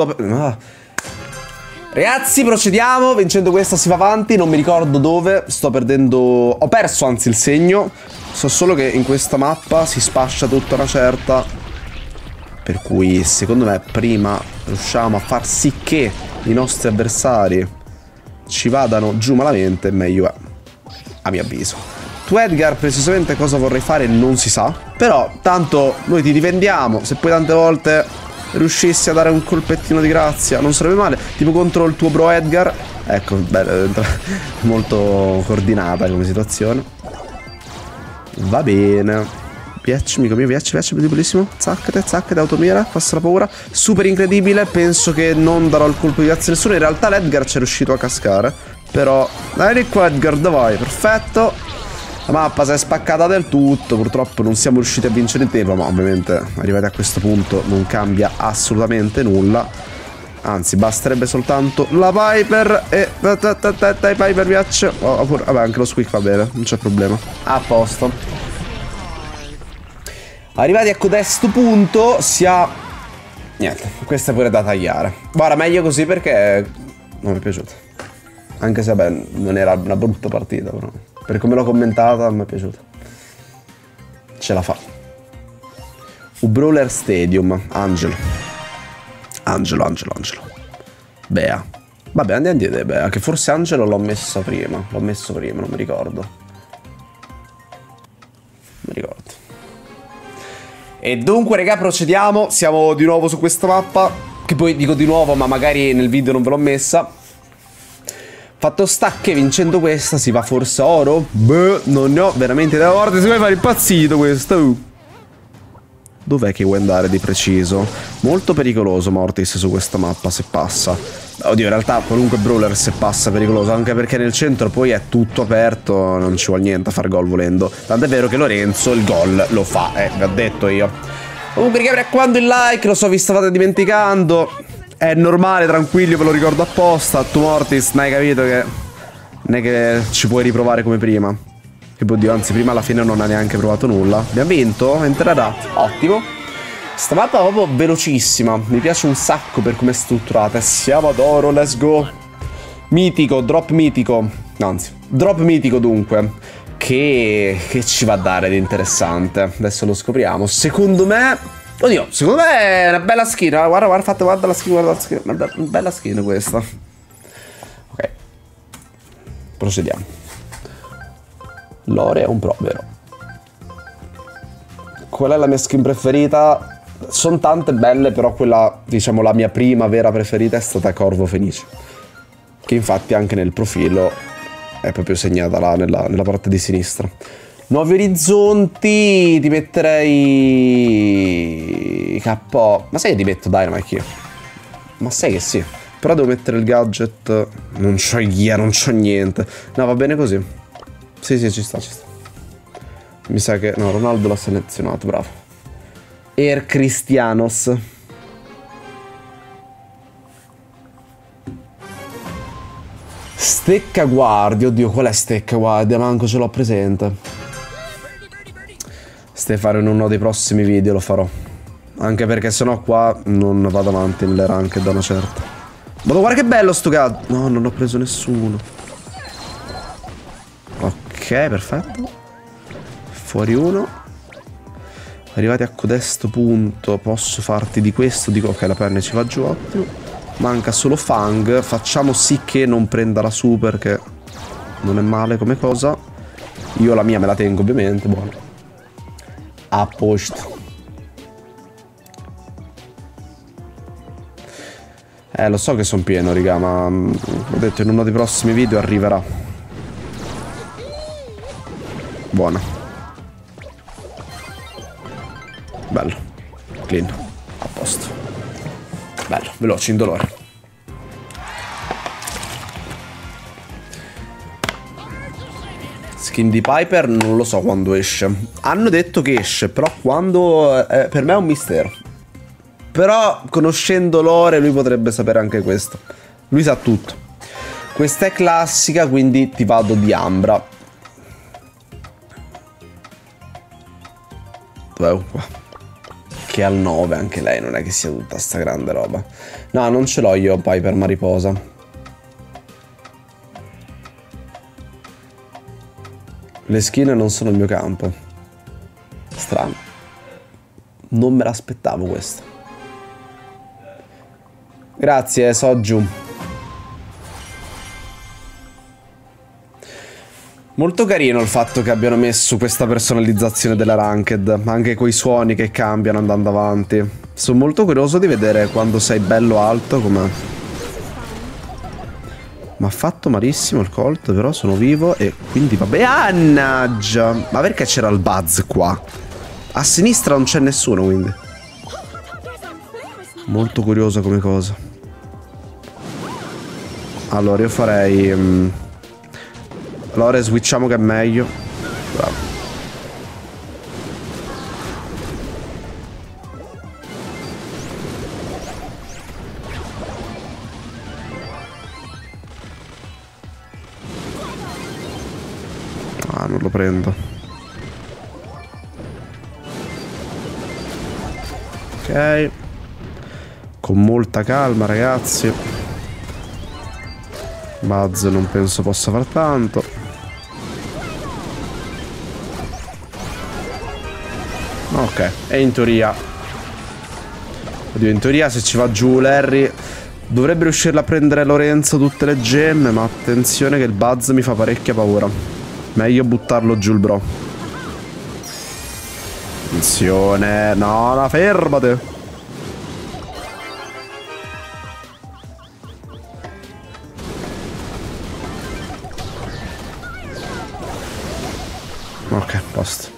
Ragazzi, procediamo. Vincendo questa si va avanti. Non mi ricordo dove. Sto perdendo... Ho perso anzi il segno. So solo che in questa mappa si spascia tutta una certa. Per cui secondo me prima riusciamo a far sì che i nostri avversari ci vadano giù malamente, meglio è. A mio avviso. Tu, Edgar, precisamente cosa vorrei fare non si sa. Però tanto noi ti difendiamo. Se poi tante volte riuscissi a dare un colpettino di grazia non sarebbe male. Tipo contro il tuo bro Edgar. Ecco, beh, molto coordinata come situazione. Va bene. Piacci, amico mio, piacci, bellissimo. Zaccate, automira, passa la paura. Super incredibile, penso che non darò il colpo di grazia a nessuno. In realtà l'Edgar ci è riuscito a cascare. Però, dai qua Edgar, vai, perfetto. La mappa si è spaccata del tutto. Purtroppo non siamo riusciti a vincere in tempo, ma ovviamente arrivati a questo punto non cambia assolutamente nulla. Anzi, basterebbe soltanto la Viper e... Dai, Viper, piaccia. Vabbè, anche lo Squeak va bene, non c'è problema. A posto. Arrivati a codesto punto si ha... Niente, questa è pure da tagliare. Guarda, meglio così perché non mi è piaciuto. Anche se vabbè, non era una brutta partita, però per come l'ho commentata non mi è piaciuta. Ce la fa. Brawler Stadium. Angelo. Bea. Vabbè, andiamo a dire Bea, che forse Angelo l'ho messo prima, non mi ricordo. E dunque, raga, procediamo. Siamo di nuovo su questa mappa. Che poi dico di nuovo, ma magari nel video non ve l'ho messa. Fatto sta che vincendo questa si va forse a oro. Beh, non ne ho veramente da morte. Si vuole fare impazzito questo. Dov'è che vuoi andare di preciso? Molto pericoloso Mortis su questa mappa se passa. Oddio, in realtà qualunque brawler se passa è pericoloso, anche perché nel centro poi è tutto aperto, non ci vuole niente a far gol volendo. Tant'è vero che Lorenzo il gol lo fa, vi ho detto io. Comunque, raga, mi raccomando il like, lo so vi stavate dimenticando. È normale, tranquilli, ve lo ricordo apposta. Tu Mortis, non hai capito che non è che ci puoi riprovare come prima. Che oddio, anzi prima alla fine non ha neanche provato nulla. Abbiamo vinto? Entrerà. Ottimo. Sta mappa è proprio velocissima. Mi piace un sacco per come è strutturata. Siamo ad oro, let's go. Mitico, drop mitico. Anzi, drop mitico dunque. Che ci va a dare di interessante? Adesso lo scopriamo. Secondo me... Oddio, secondo me è una bella skin. Guarda la skin, guarda la skin. Una bella skin questa. Ok. Procediamo. Lore è un pro, vero? Qual è la mia skin preferita? Sono tante belle, però quella, diciamo, la mia prima vera preferita è stata Corvo Fenice. Che infatti anche nel profilo è proprio segnata là nella parte di sinistra. Nuovi orizzonti, ti metterei KO. Ma sai che ti metto Dynamite io? Ma sai che sì. Però devo mettere il gadget. Non c'ho gear, non c'ho niente. No, va bene così. Sì, sì, ci sta, ci sta. Mi sa che... No, Ronaldo l'ha selezionato, bravo. Air Cristianos. Stecca guardia, oddio, qual è stecca guardia? Manco ce l'ho presente. Stefano, in uno dei prossimi video lo farò. Anche perché sennò qua non vado avanti nelle ranked da una certa. Ma guarda che bello sto gatto. No, non ho preso nessuno. Ok, perfetto. Fuori uno. Arrivati a codesto punto posso farti di questo. Dico ok, la penne ci va giù, ottimo. Manca solo Fang. Facciamo sì che non prenda la super, che non è male come cosa. Io la mia me la tengo ovviamente. Buono. A posto. Lo so che sono pieno, raga, ma ho detto in uno dei prossimi video arriverà. Buona. Bello. Clean. A posto. Bello, veloce, indolore. Skin di Piper non lo so quando esce. Hanno detto che esce, però quando... per me è un mistero. Però, conoscendo Lore, lui potrebbe sapere anche questo. Lui sa tutto. Questa è classica, quindi ti vado di Ambra. Dov'è qua? Che al 9 anche lei, non è che sia tutta sta grande roba. No, non ce l'ho io Piper Mariposa. Le skin non sono il mio campo. Strano. Non me l'aspettavo questo. Grazie, Soju. Molto carino il fatto che abbiano messo questa personalizzazione della ranked, anche quei suoni che cambiano andando avanti. Sono molto curioso di vedere quando sei bello alto com'è. Mi ha fatto malissimo il colt, però sono vivo e quindi vabbè. Annaggia! Ma perché c'era il buzz qua? A sinistra non c'è nessuno, quindi. Molto curioso come cosa. Allora io farei... Allora switchiamo che è meglio. Bravo. Ah, non lo prendo. Ok. Con molta calma, ragazzi. Buzz non penso possa far tanto. Ok, e in teoria... Oddio, in teoria se ci va giù Larry dovrebbe riuscirla a prendere Lorenzo tutte le gemme, ma attenzione che il Buzz mi fa parecchia paura. Meglio buttarlo giù il bro. Attenzione. No, no, fermate. Ok, posto.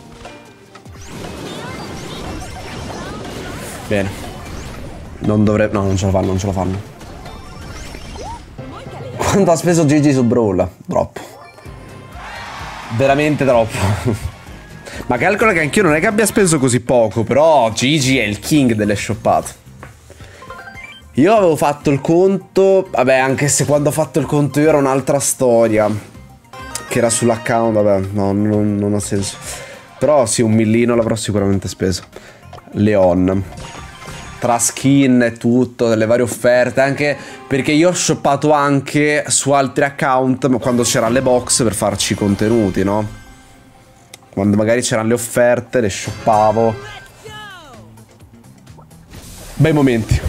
Bene. Non dovrebbe... No, non ce la fanno, non ce la fanno. Quanto ha speso Gigi su Brawl? Troppo. Veramente troppo. Ma calcola che anch'io non è che abbia speso così poco, però Gigi è il king delle shoppate. Io avevo fatto il conto... Vabbè, anche se quando ho fatto il conto io era un'altra storia. Che era sull'account, vabbè, no, non ha senso. Però sì, un millino l'avrò sicuramente speso. Leon. Tra skin e tutto, delle varie offerte, anche perché io ho shoppato anche su altri account quando c'erano le box per farci i contenuti, no? Quando magari c'erano le offerte, le shoppavo. Bei momenti.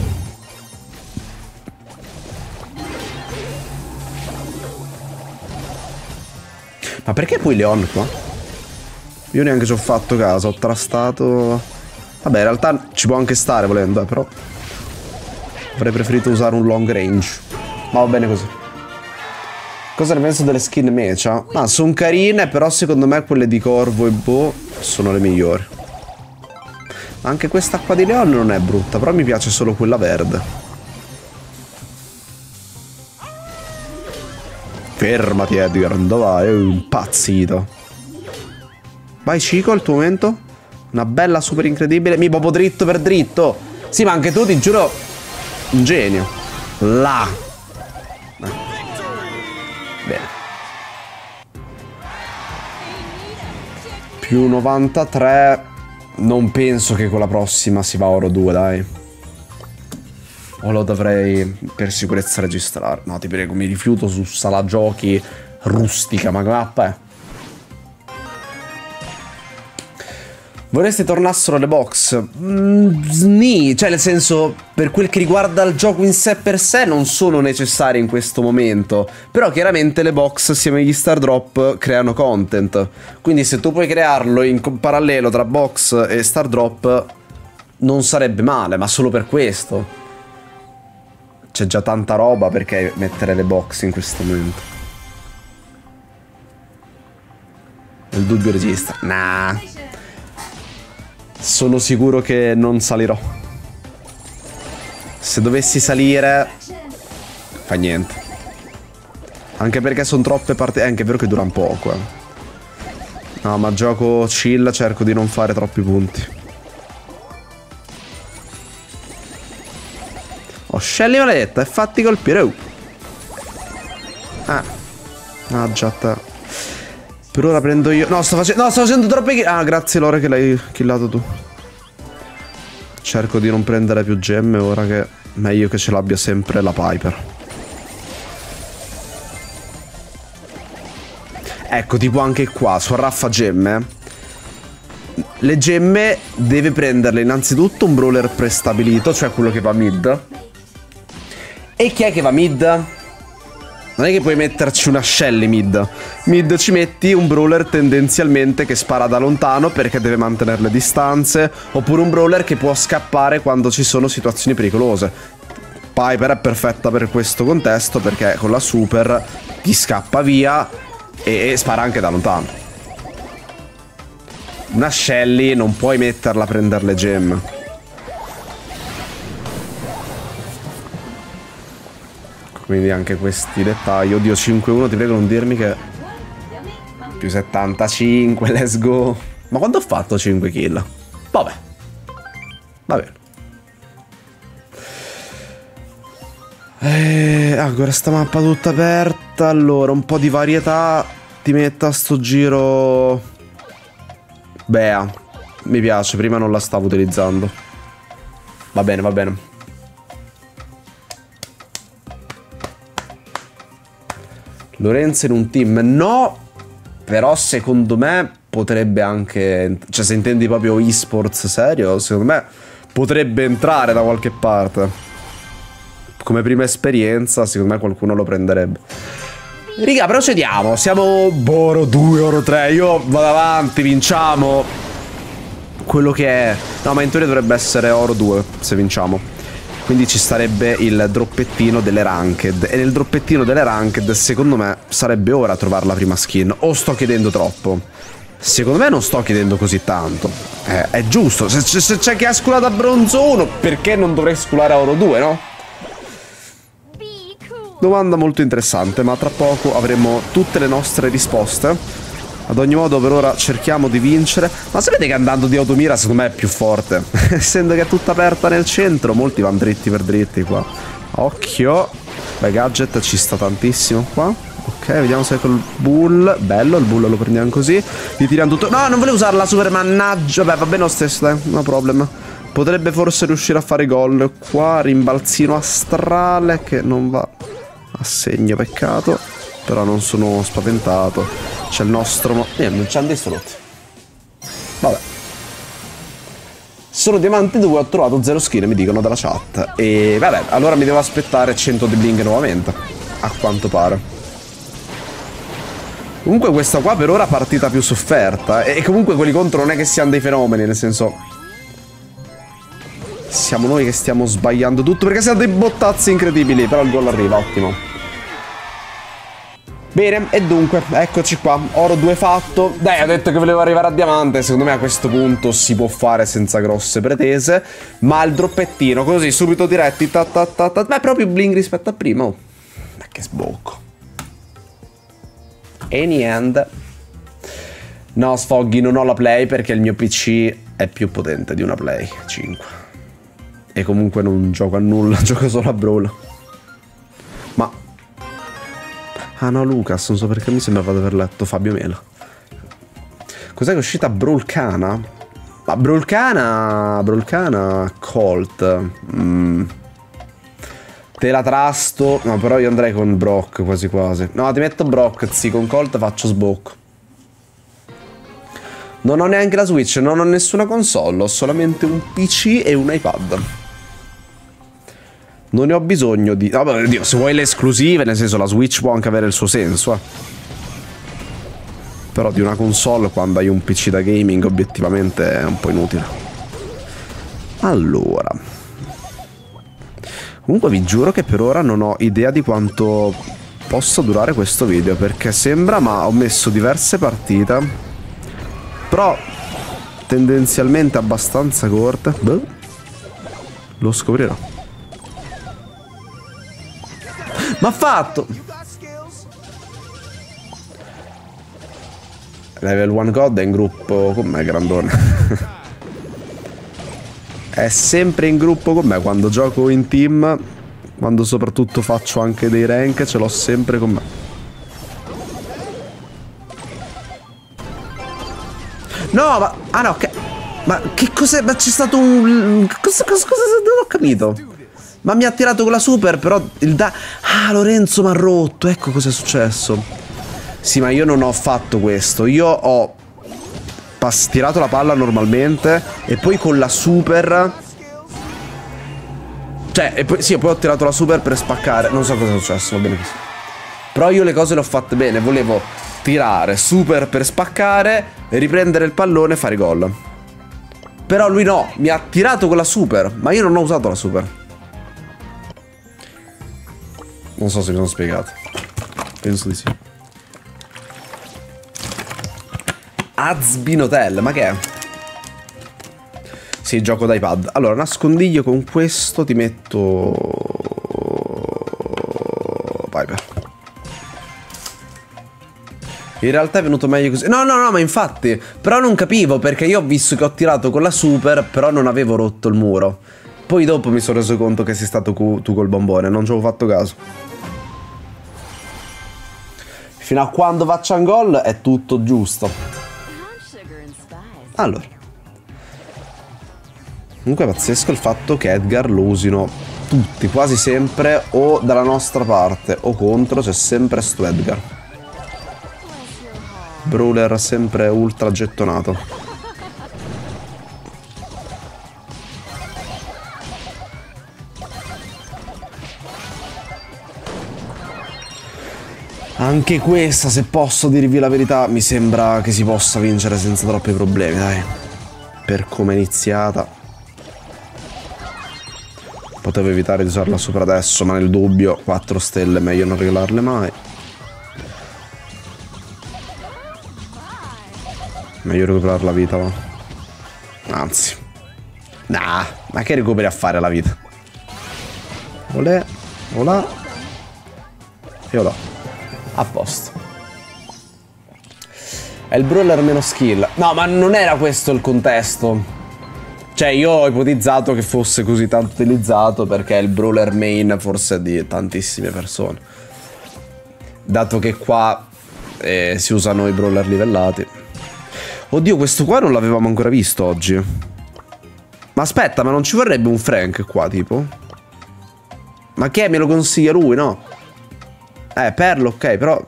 Ma perché poi Leon qua? Io neanche ci ho fatto caso, ho trastato... Vabbè, in realtà ci può anche stare volendo, però avrei preferito usare un long range. Ma va bene così. Cosa ne penso delle skin mecha? Ah, sono carine, però secondo me quelle di Corvo e Bo sono le migliori. Anche questa qua di Leon non è brutta, però mi piace solo quella verde. Fermati Edgar, dove vai? È impazzito. Vai Cico, il tuo momento. Una bella super incredibile. Mi proprio dritto per dritto. Sì, ma anche tu, ti giuro, un genio. Là. Bene. Più 93. Non penso che con la prossima si va oro 2, dai. O lo dovrei per sicurezza registrare. No, ti prego, mi rifiuto su sala giochi rustica, ma che mappa è? Vorresti tornassero le box? Sni, cioè nel senso, per quel che riguarda il gioco in sé per sé non sono necessarie in questo momento. Però chiaramente le box assieme agli star drop creano content. Quindi se tu puoi crearlo in parallelo tra box e star drop non sarebbe male, ma solo per questo. C'è già tanta roba perché mettere le box in questo momento. Il dubbio registra. Nah. Sono sicuro che non salirò. Se dovessi salire fa niente. Anche perché sono troppe partite. È anche vero che dura un poco, No, ma gioco chill, cerco di non fare troppi punti. Oh, Shelly maledetta, e fatti colpire. Ah, già te. Per ora prendo io. No, sto facendo troppe kill. Ah, grazie Lore che l'hai killato tu. Cerco di non prendere più gemme ora che meglio che ce l'abbia sempre la Piper. Ecco, tipo anche qua, su raffa gemme. Le gemme deve prenderle innanzitutto un brawler prestabilito, cioè quello che va mid. E chi è che va mid? Non è che puoi metterci una Shelly mid. Mid ci metti un brawler tendenzialmente che spara da lontano perché deve mantenere le distanze. Oppure un brawler che può scappare quando ci sono situazioni pericolose. Piper è perfetta per questo contesto perché con la super ti scappa via e spara anche da lontano. Una Shelly non puoi metterla a prendere le gemme. Quindi anche questi dettagli. Oddio, 5-1, ti prego non dirmi che... Più 75, let's go. Ma quando ho fatto 5 kill? Vabbè. Va bene. Ancora sta mappa tutta aperta. Allora, un po' di varietà. Ti metto a sto giro... Bea. Mi piace, prima non la stavo utilizzando. Va bene, va bene. Lorenzo in un team no, però secondo me potrebbe anche, cioè se intendi proprio esports serio, secondo me potrebbe entrare da qualche parte. Come prima esperienza secondo me qualcuno lo prenderebbe. Riga, procediamo, siamo oro 2, oro 3, io vado avanti, vinciamo quello che è. No, ma in teoria dovrebbe essere oro 2 se vinciamo. Quindi ci sarebbe il droppettino delle ranked. E nel droppettino delle ranked, secondo me, sarebbe ora trovare la prima skin. O sto chiedendo troppo? Secondo me non sto chiedendo così tanto. È giusto. Se c'è chi ha sculato a bronzo 1, perché non dovrei sculare a oro 2, no? Domanda molto interessante, ma tra poco avremo tutte le nostre risposte. Ad ogni modo per ora cerchiamo di vincere. Ma sapete che andando di automira secondo me è più forte. Essendo che è tutta aperta nel centro, molti vanno dritti per dritti qua. Occhio. Beh, gadget ci sta tantissimo qua. Ok, vediamo se col bull. Bello, il bull lo prendiamo così. Gli tiriamo tutto. No, non volevo usare la super, mannaggia. Beh, va bene lo stesso, dai, no problem. Potrebbe forse riuscire a fare gol. Qua rimbalzino astrale che non va a segno, peccato. Però non sono spaventato. C'è il nostro... non c'hanno dei solotti. Vabbè. Sono diamante 2, ho trovato 0 skin, mi dicono dalla chat. E vabbè, allora mi devo aspettare 100 di bling nuovamente. A quanto pare. Comunque questa qua per ora è partita più sofferta. E comunque quelli contro non è che siano dei fenomeni, nel senso... Siamo noi che stiamo sbagliando tutto perché siamo dei bottazzi incredibili. Però il gol arriva, ottimo. Bene, e dunque, eccoci qua, oro 2 fatto. Dai, ho detto che volevo arrivare a diamante, secondo me a questo punto si può fare senza grosse pretese. Ma il droppettino, così, subito diretti, ta ta ta ta. Beh, proprio bling rispetto a prima, oh. Ma che sbocco. E niente. No, Sfoggy, non ho la Play perché il mio PC è più potente di una Play 5. E comunque non gioco a nulla, gioco solo a Brawl. Ma... Ah no, Lucas, non so perché mi sembrava di aver letto Fabio Mela. Cos'è che è uscita? Brawlcana? Ma Brawlcana Colt. Te la trasto. No, però io andrei con Brock quasi quasi. No, ti metto Brock, sì, con Colt faccio sbocco. Non ho neanche la Switch, non ho nessuna console, ho solamente un PC e un iPad. Non ne ho bisogno di... Vabbè, Dio, se vuoi le esclusive, nel senso la Switch può anche avere il suo senso, Però di una console quando hai un PC da gaming obiettivamente è un po' inutile. Allora. Comunque vi giuro che per ora non ho idea di quanto possa durare questo video, perché sembra, ma ho messo diverse partite, però tendenzialmente abbastanza corte. Beh, lo scoprirò. Ma fatto! Level 1 God è in gruppo con me, grandone. È sempre in gruppo con me quando gioco in team. Quando soprattutto faccio anche dei rank, ce l'ho sempre con me. No, ma... Ah no, che... Ma che cos'è? Ma c'è stato un... Cosa... Non ho capito. Ma mi ha tirato con la super, però il da... Ah, Lorenzo mi ha rotto, ecco cos'è successo. Sì, ma io non ho fatto questo. Io ho tirato la palla normalmente e poi con la super... Cioè, e poi, sì, poi ho tirato la super per spaccare. Non so cosa è successo, va bene così. Però io le cose le ho fatte bene. Volevo tirare super per spaccare, riprendere il pallone e fare gol. Però lui no, mi ha tirato con la super, ma io non ho usato la super. Non so se mi sono spiegato. Penso di sì. Azbin Hotel, ma che è? Sì, gioco d'iPad. Allora, nascondiglio con questo ti metto... Piper. In realtà è venuto meglio così. No, no, no, ma infatti. Però non capivo perché io ho visto che ho tirato con la super, però non avevo rotto il muro. Poi dopo mi sono reso conto che sei stato tu col bombone, non ci avevo fatto caso. Fino a quando facciano gol è tutto giusto. Allora. Comunque è pazzesco il fatto che Edgar lo usino tutti, quasi sempre, o dalla nostra parte o contro, c'è sempre sto Edgar. Brawler sempre ultra gettonato. Anche questa, se posso dirvi la verità, mi sembra che si possa vincere senza troppi problemi, dai. Per come è iniziata. Potevo evitare di usarla sopra adesso, ma nel dubbio 4 stelle meglio non regalarle mai. Meglio recuperare la vita, va. Anzi. Nah, ma che recuperi a fare la vita? Olè, olà. E olà. A posto. È il brawler meno skill. No, ma non era questo il contesto. Cioè, io ho ipotizzato che fosse così tanto utilizzato perché è il brawler main forse di tantissime persone. Dato che qua si usano i brawler livellati. Oddio, questo qua non l'avevamo ancora visto oggi. Ma aspetta, ma non ci vorrebbe un Frank qua, tipo? Ma che me lo consiglia lui, no? Perlo, ok, però...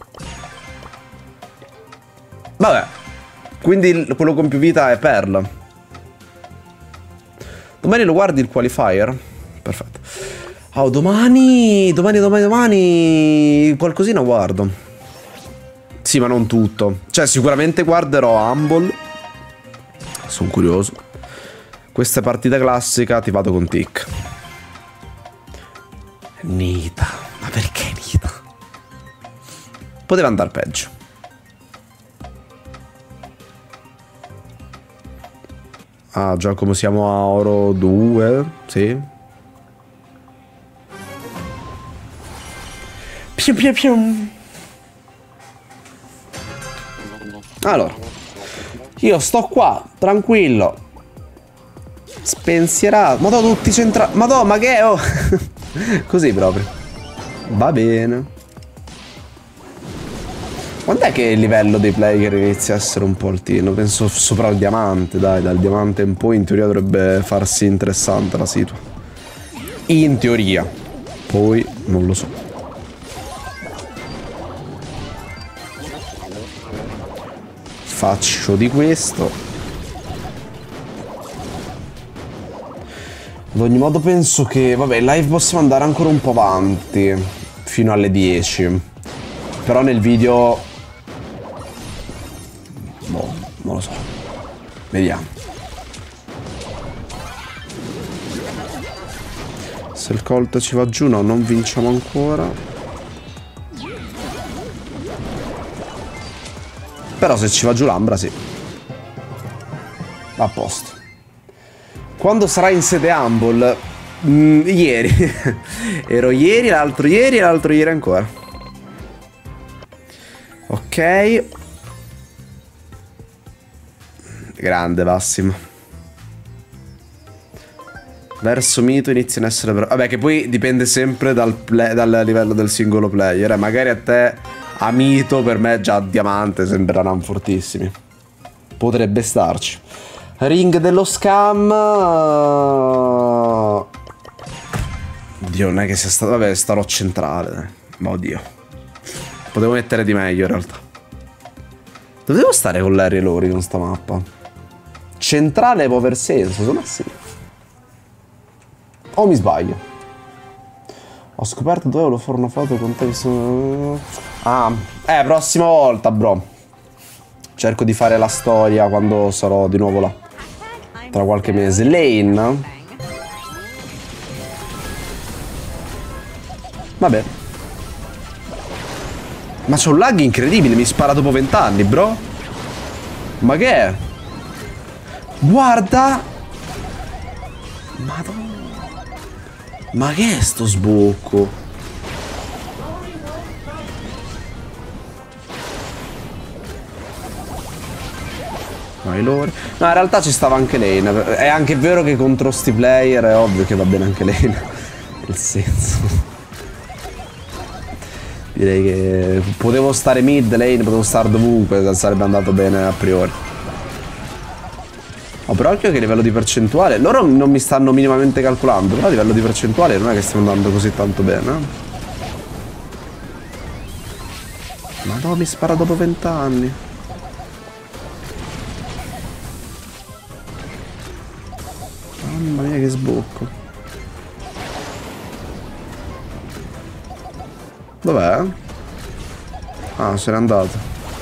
Vabbè. Quindi quello con più vita è Pearl. Domani lo guardi il qualifier? Perfetto. Oh, domani qualcosina guardo. Sì, ma non tutto. Cioè, sicuramente guarderò Humble. Sono curioso. Questa partita classica ti vado con Tick. Nita. Ma perché Nita? Poteva andare peggio. Ah, già come siamo a oro 2, sì. Pium pium pium. Allora, io sto qua, tranquillo, spensierato. Madò, tutti centrati. Madò, ma che è? Oh. Così proprio. Va bene. Quando è che il livello dei player inizia a essere un po' altino? Penso sopra il diamante, dai, dal diamante in poi in teoria dovrebbe farsi interessante la situa. In teoria. Poi non lo so. Faccio di questo. Ad ogni modo penso che, vabbè, in live possiamo andare ancora un po' avanti, fino alle 10. Però nel video... boh, non lo so. Vediamo. Se il Colt ci va giù, no, non vinciamo ancora. Però se ci va giù l'Ambra, sì. A posto. Quando sarà in sede Humble? Ieri. Ero ieri, l'altro ieri e l'altro ieri ancora. Ok. Grande Vassim. Verso Mito iniziano a essere... vabbè, che poi dipende sempre dal livello del singolo player. Magari a te... a Mito, per me già a Diamante sembreranno fortissimi. Potrebbe starci. Ring dello scam. Oddio, non è che sia stato... vabbè, starò centrale. Ma oddio. Potevo mettere di meglio in realtà. Dovevo stare con Larry e Lori con sta mappa. Centrale può aver senso, secondo me sì. O mi sbaglio? Ho scoperto dove volevo fare una foto con te. Ah, prossima volta, bro. Cerco di fare la storia quando sarò di nuovo là. Tra qualche mese. Lane. Vabbè. Ma c'è un lag incredibile, mi spara dopo 20 anni, bro. Ma che è? Guarda. Madonna. Ma che è sto sbocco? Vai loro. No, in realtà ci stava anche Lane. È anche vero che contro sti player è ovvio che va bene anche Lane. Nel senso. Direi che potevo stare mid lane, potevo stare dovunque, sarebbe andato bene a priori. Oh, però occhio che livello di percentuale. Loro non mi stanno minimamente calcolando, però a livello di percentuale non è che stiamo andando così tanto bene. Ma no, mi spara dopo 20 anni. Mamma mia che sbocco. Dov'è? Ah, se n'è andato.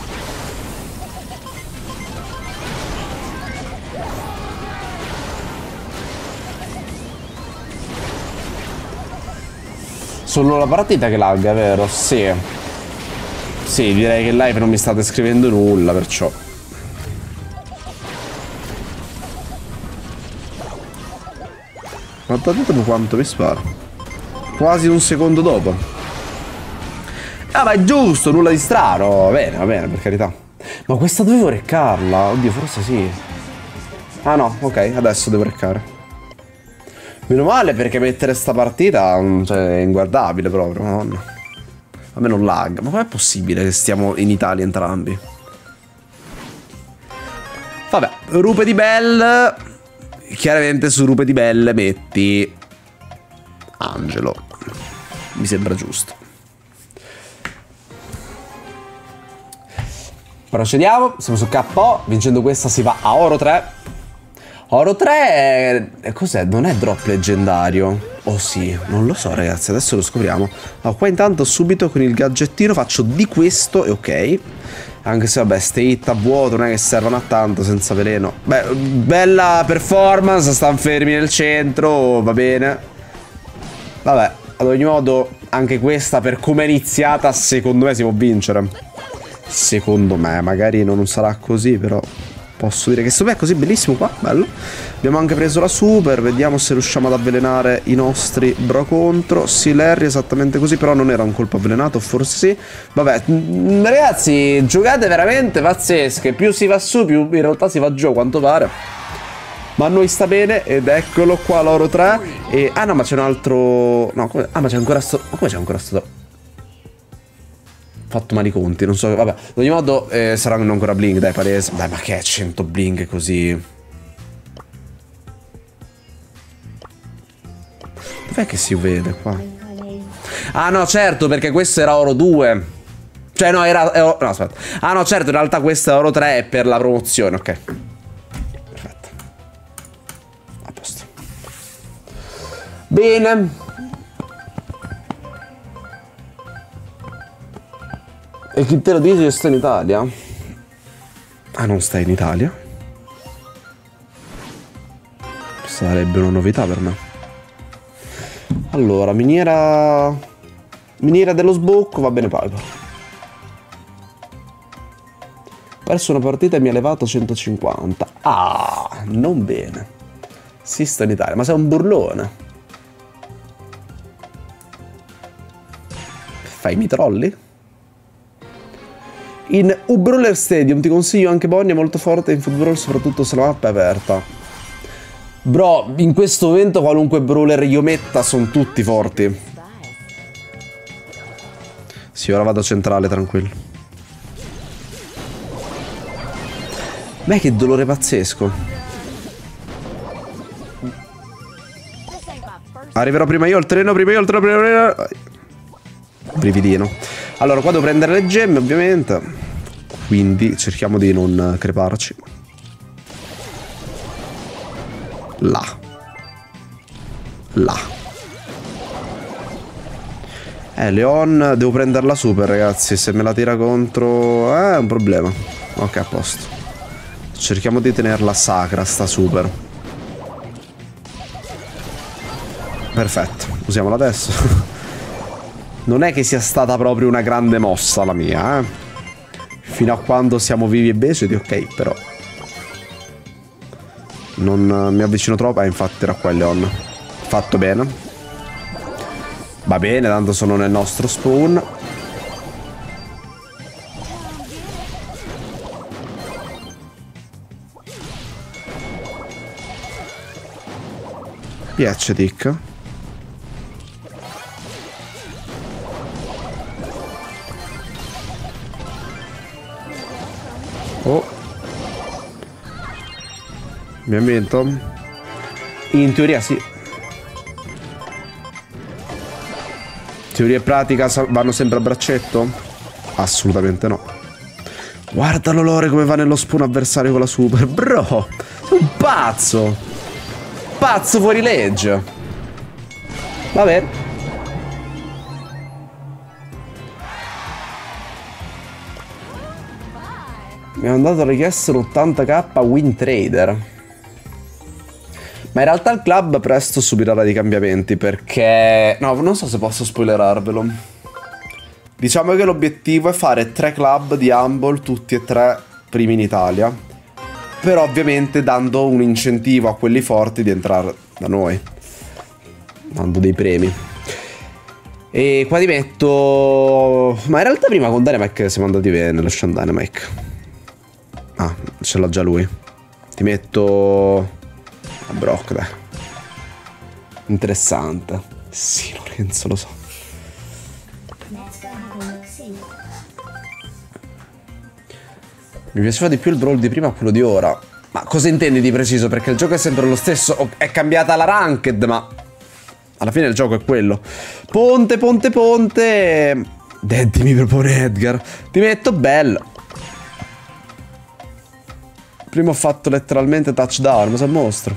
Solo la partita che lagga, vero? Sì. Sì, direi che live non mi state scrivendo nulla, perciò. Guardate dopo quanto mi spara. Quasi un secondo dopo. Ah, ma è giusto, nulla di strano. Va bene, per carità. Ma questa dovevo reccarla. Oddio, forse sì. Ah no, ok, adesso devo reccare. Meno male, perché mettere sta partita, cioè, è inguardabile proprio, madonna. A me non lag. Ma com'è possibile che stiamo in Italia entrambi? Vabbè, rupe di Bell. Chiaramente su rupe di Bell metti Angelo. Mi sembra giusto. Procediamo, siamo su KO, vincendo questa si va a oro 3. Oro 3 è... cos'è? Non è drop leggendario? Oh sì, non lo so ragazzi, adesso lo scopriamo. Allora, qua intanto subito con il gadgettino faccio di questo e ok. Anche se vabbè, ste hit a vuoto non è che servono a tanto senza veleno. Beh, bella performance, stanno fermi nel centro, va bene. Vabbè, Ad ogni modo, anche questa, per come è iniziata, secondo me si può vincere. Secondo me, magari non sarà così, però posso dire che secondo me è così bellissimo qua, bello. Abbiamo anche preso la super, vediamo se riusciamo ad avvelenare i nostri bro contro. Sì, Larry, esattamente così, però non era un colpo avvelenato, forse sì. Vabbè, ragazzi, giocate veramente pazzesche. Più si va su, più in realtà si va giù, a quanto pare. Ma a noi sta bene, ed eccolo qua l'oro 3. E... ah no, ma c'è un altro... no, come... ah, ma c'è ancora sto... ma come c'è ancora sto... fatto male i conti, non so... vabbè, ad ogni modo saranno ancora blink, dai, palese. Dai, ma che è 100 blink così? Dov'è che si vede qua? Ah no, certo, perché questo era oro 2. Cioè no, era... no, aspetta. Ah no, certo, in realtà questo è oro 3 è per la promozione, ok. Perfetto. A posto. Bene. E chi te lo dice che sta in Italia? Ah, non stai in Italia? Sarebbe una novità per me. Allora, miniera dello sbocco, va bene Piper. Perso una partita e mi ha levato 150. Ah, non bene. Sì, sto in Italia, ma sei un burlone. Fai mi trolli? In U-Brawler Stadium ti consiglio anche Bonnie, è molto forte in football, soprattutto se la mappa è aperta. Bro, in questo momento qualunque brawler io metta sono tutti forti. Sì, ora vado centrale, tranquillo. Ma che dolore pazzesco. Arriverò prima io al treno, brividino. Allora, qua devo prendere le gemme, ovviamente. Quindi cerchiamo di non creparci. Là. Leon, devo prendere la super, ragazzi. Se me la tira contro... è un problema. Ok, a posto. Cerchiamo di tenerla sacra, sta super. Perfetto, usiamola adesso. Non è che sia stata proprio una grande mossa la mia, eh. Fino a quando siamo vivi e beceti, ok, però... non mi avvicino troppo. Infatti era qua il Leon. Fatto bene. Va bene, tanto sono nel nostro spawn. Piace Tick. Oh. Abbiamo vinto? In teoria sì. Teoria e pratica vanno sempre a braccetto? Assolutamente no. Guardalo Lore come va nello spawn avversario con la super. Bro, un pazzo. Pazzo fuori legge. Vabbè. Mi hanno dato richiesta un 80k win trader. Ma in realtà il club presto subirà dei cambiamenti perché... no, non so se posso spoilerarvelo. Diciamo che l'obiettivo è fare 3 club di Humble, tutti e 3 primi in Italia. Però ovviamente dando un incentivo a quelli forti di entrare da noi. Dando dei premi. E qua ti metto... ma in realtà prima con Dynamite siamo andati bene, lasciamo Dynamite. Ah, ce l'ha già lui. Ti metto... a Brock, dai. Interessante. Sì, Lorenzo, lo so. Mi piaceva di più il brawl di prima a quello di ora. Ma cosa intendi di preciso? Perché il gioco è sempre lo stesso. È cambiata la ranked, ma alla fine il gioco è quello. Ponte, ponte, ponte. Daddy mi propone Edgar. Ti metto bello. Prima ho fatto letteralmente touchdown, ma sei un mostro.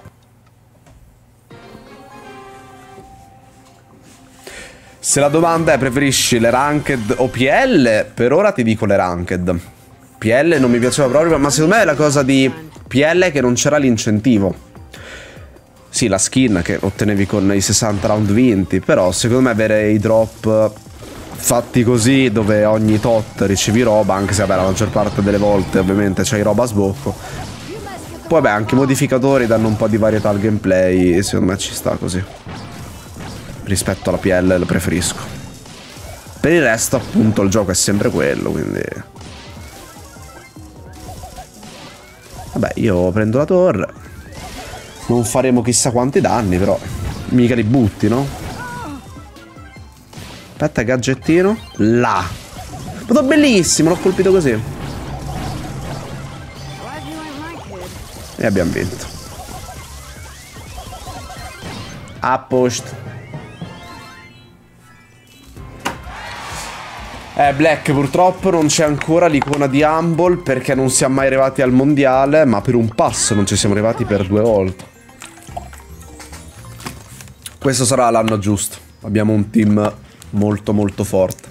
Se la domanda è preferisci le ranked o PL, per ora ti dico le ranked. PL non mi piaceva proprio, ma secondo me è la cosa di PL che non c'era l'incentivo. Sì, la skin che ottenevi con i 60 round vinti, però secondo me avere i drop fatti così, dove ogni tot ricevi roba, anche se vabbè la maggior parte delle volte ovviamente c'hai roba a sbocco. Poi vabbè anche i modificatori danno un po' di varietà al gameplay e secondo me ci sta così. Rispetto alla PL lo preferisco. Per il resto appunto il gioco è sempre quello, quindi... Vabbè, io prendo la torre. Non faremo chissà quanti danni, però mica li butti, no? Aspetta, gadgettino. Là. Vedo bellissimo, l'ho colpito così. E abbiamo vinto. A posto. Black, purtroppo non c'è ancora l'icona di Humble perché non siamo mai arrivati al mondiale, ma per un passo non ci siamo arrivati per 2 volte. Questo sarà l'anno giusto. Abbiamo un team molto molto forte.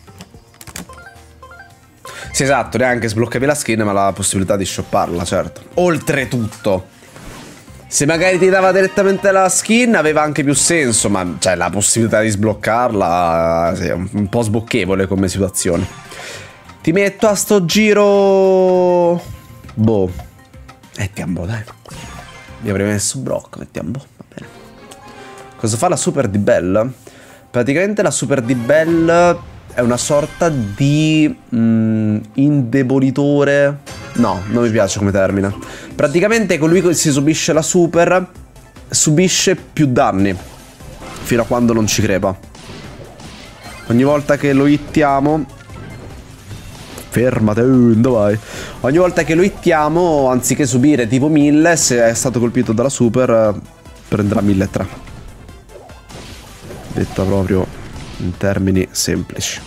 Sì, esatto, neanche sbloccavi la skin, ma la possibilità di shopparla, certo. Oltretutto, se magari ti dava direttamente la skin aveva anche più senso, ma cioè la possibilità di sbloccarla sì, è un po' sbocchevole come situazione. Ti metto a sto giro... Boh. Mettiamo, dai. Mi avrei messo Brock, mettiamo, va bene. Cosa fa la Super di Bell? Praticamente la Super di Bell è una sorta di indebolitore. No, non mi piace come termine. Praticamente colui che si subisce la super subisce più danni fino a quando non ci crepa. Ogni volta che lo hittiamo... Fermate, dove vai? Ogni volta che lo hittiamo, anziché subire tipo 1000, se è stato colpito dalla super prenderà 1300. Detta proprio in termini semplici.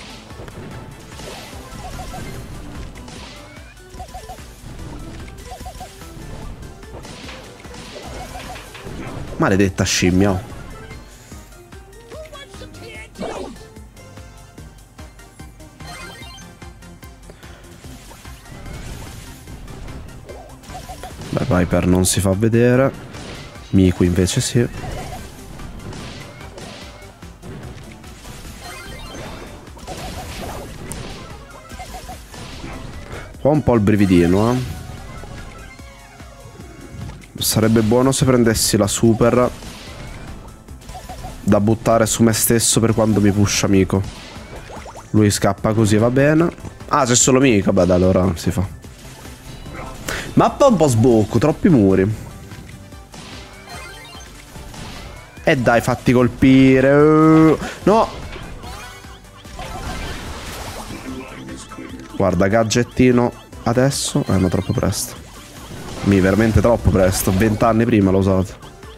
Maledetta scimmia. Beh, Viper non si fa vedere. Miku invece sì. Fa un po' il brividino, Sarebbe buono se prendessi la super da buttare su me stesso per quando mi pusha Mico. Lui scappa così, va bene. Ah, c'è solo Mico, beh, allora si fa. Mappa un po' sbocco, troppi muri. E dai, fatti colpire. No. Guarda, gadgettino adesso. Ma troppo presto. Veramente troppo presto. 20 anni prima l'ho usato.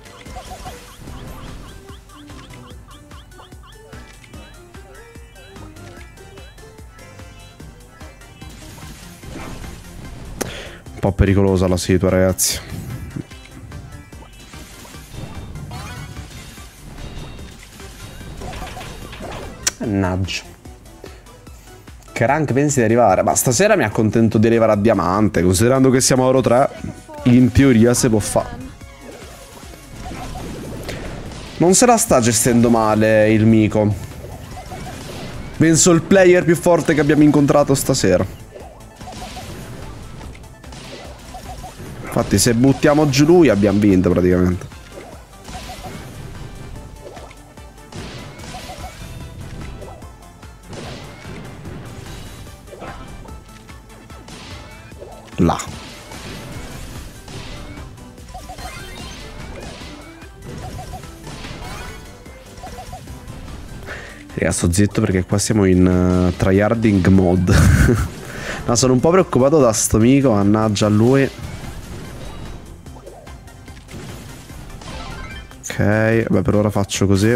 Un po' pericolosa la situa, ragazzi. Mannaggia. Che rank pensi di arrivare? Ma stasera mi accontento di arrivare a diamante. Considerando che siamo a oro 3, in teoria si può fare. Non se la sta gestendo male il Mico. Penso il player più forte che abbiamo incontrato stasera. Infatti se buttiamo giù lui abbiamo vinto praticamente. Là. Raga, sto zitto perché qua siamo in tryharding mode. No, sono un po' preoccupato da sto amico, mannaggia a lui. Ok, vabbè, per ora faccio così.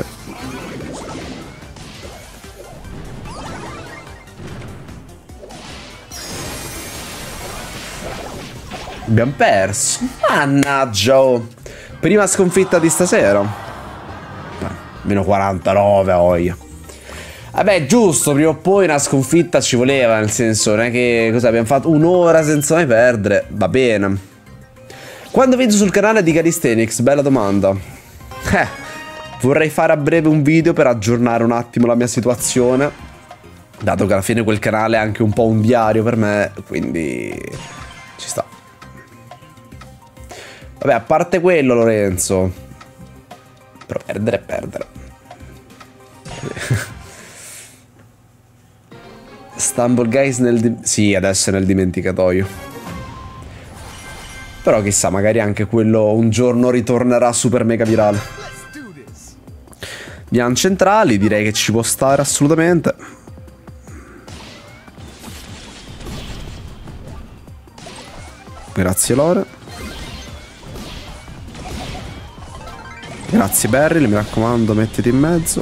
Abbiamo perso. Mannaggia, oh. Prima sconfitta di stasera. Meno 49, oia. Vabbè, giusto, prima o poi una sconfitta ci voleva. Nel senso, non è che cosa abbiamo fatto un'ora senza mai perdere. Va bene. Quando video sul canale di Calisthenics? Bella domanda. Vorrei fare a breve un video per aggiornare un attimo la mia situazione, dato che alla fine quel canale è anche un po' un diario per me, quindi ci sta. Vabbè, a parte quello, Lorenzo, però perdere è perdere. Stumble Guys sì, adesso è nel dimenticatoio. Però chissà, magari anche quello un giorno ritornerà super mega virale. Bian centrali, direi che ci può stare assolutamente. Grazie Lore. Grazie Barry, mi raccomando, mettiti in mezzo.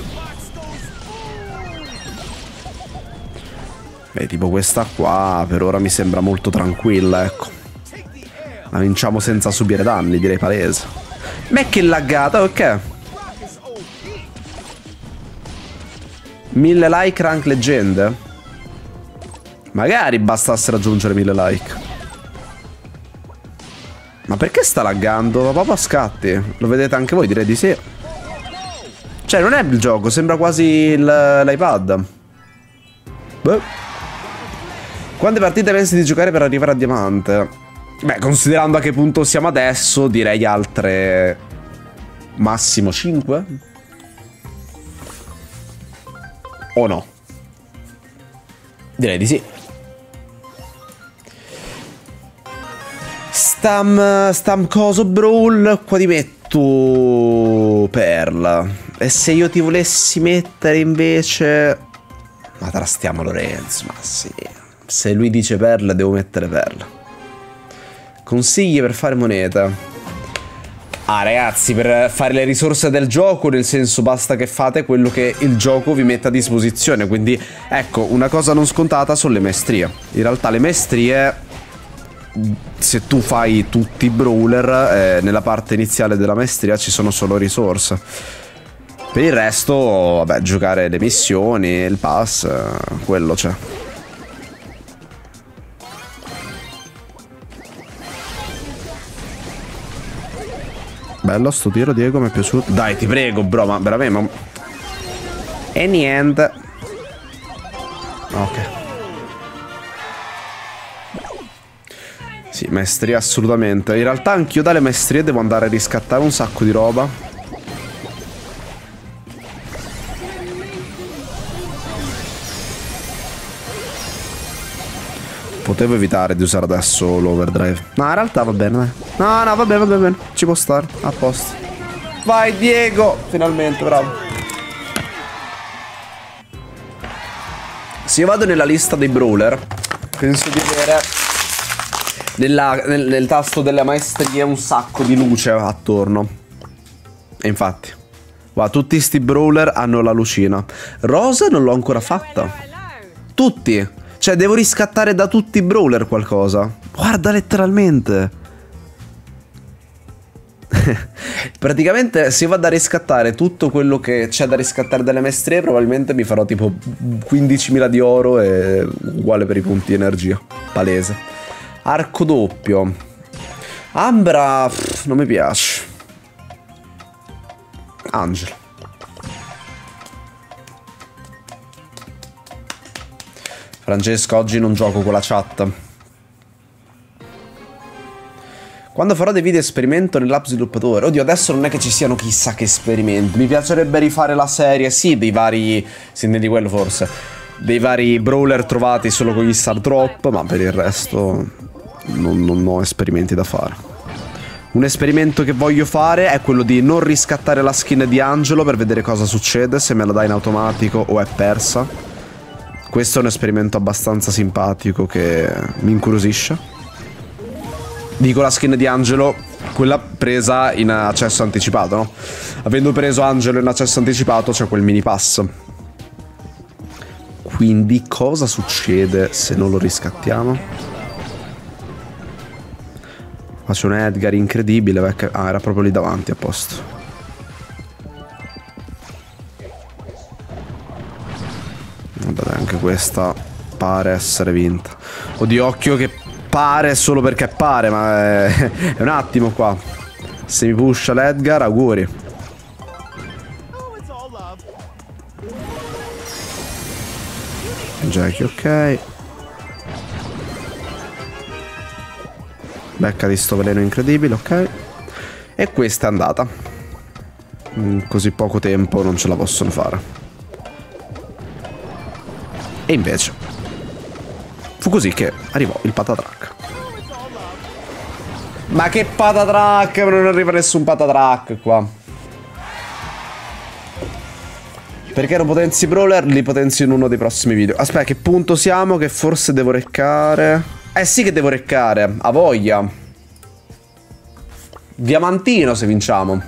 Beh, tipo questa qua per ora mi sembra molto tranquilla, ecco. La vinciamo senza subire danni, direi palese. Ma che laggata, ok. 1000 like rank leggende. Magari bastasse raggiungere 1000 like. Ma perché sta laggando? Va proprio a scatti. Lo vedete anche voi? Direi di sì. Cioè non è il gioco, sembra quasi l'iPad. Beh. Quante partite pensi di giocare per arrivare a diamante? Beh, considerando a che punto siamo adesso, direi altre massimo 5? O no? Direi di sì. Stam coso brawl, qua ti metto Perla. E se io ti volessi mettere invece... Ma trastiamo Lorenzo, ma sì. Se lui dice Perla, devo mettere Perla. Consigli per fare moneta. Ah ragazzi, per fare le risorse del gioco, nel senso basta che fate quello che il gioco vi mette a disposizione. Quindi ecco, una cosa non scontata sono le maestrie. In realtà le maestrie, se tu fai tutti i brawler, nella parte iniziale della maestria ci sono solo risorse. Per il resto, vabbè, giocare le missioni, il pass, quello c'è. Bello sto tiro, Diego, mi è piaciuto. Dai, ti prego, bro, ma veramente... Ma... E niente. Ok. Sì, maestria assolutamente. In realtà anch'io dalle maestrie devo andare a riscattare un sacco di roba. Potevo evitare di usare adesso l'overdrive. No, in realtà va bene. No, no, va bene. Ci può stare. A posto. Vai, Diego. Finalmente, bravo. Se io vado nella lista dei brawler, penso di avere nel tasto delle maestrie un sacco di luce attorno. E infatti, guarda, tutti sti brawler hanno la lucina. Rosa non l'ho ancora fatta. Tutti. Cioè, devo riscattare da tutti i brawler qualcosa. Guarda, letteralmente. Praticamente, se io vado a riscattare tutto quello che c'è da riscattare dalle maestrie, probabilmente mi farò tipo 15.000 di oro e uguale per i punti energia. Palese. Arco doppio. Ambra, non mi piace. Angela. Francesco, oggi non gioco con la chat. Quando farò dei video esperimento nell'app sviluppatore? Oddio, adesso non è che ci siano chissà che esperimenti. Mi piacerebbe rifare la serie, sì, dei vari... Se ne di quello forse. Dei vari brawler trovati solo con gli star drop, ma per il resto non ho esperimenti da fare. Un esperimento che voglio fare è quello di non riscattare la skin di Angelo per vedere cosa succede, se me la dà in automatico o è persa. Questo è un esperimento abbastanza simpatico che mi incuriosisce. Dico la skin di Angelo, quella presa in accesso anticipato, no? Avendo preso Angelo in accesso anticipato c'è quel mini pass. Quindi cosa succede se non lo riscattiamo? Faccio un Edgar incredibile perché... Ah, era proprio lì davanti, a posto. Vabbè, anche questa pare essere vinta. Oddio, occhio che pare solo perché pare, ma è un attimo qua. Se mi pusha l'Edgar, auguri. Jackie, ok. Becca di sto veleno incredibile, ok. E questa è andata. In così poco tempo non ce la possono fare. E invece fu così che arrivò il patatrack. Ma che patatrack? Non arriva nessun patatrack qua. Perché ero potenzi brawler, li potenzio in uno dei prossimi video. Aspetta, che punto siamo? Che forse devo reccare. Eh sì che devo reccare, a voglia. Diamantino se vinciamo.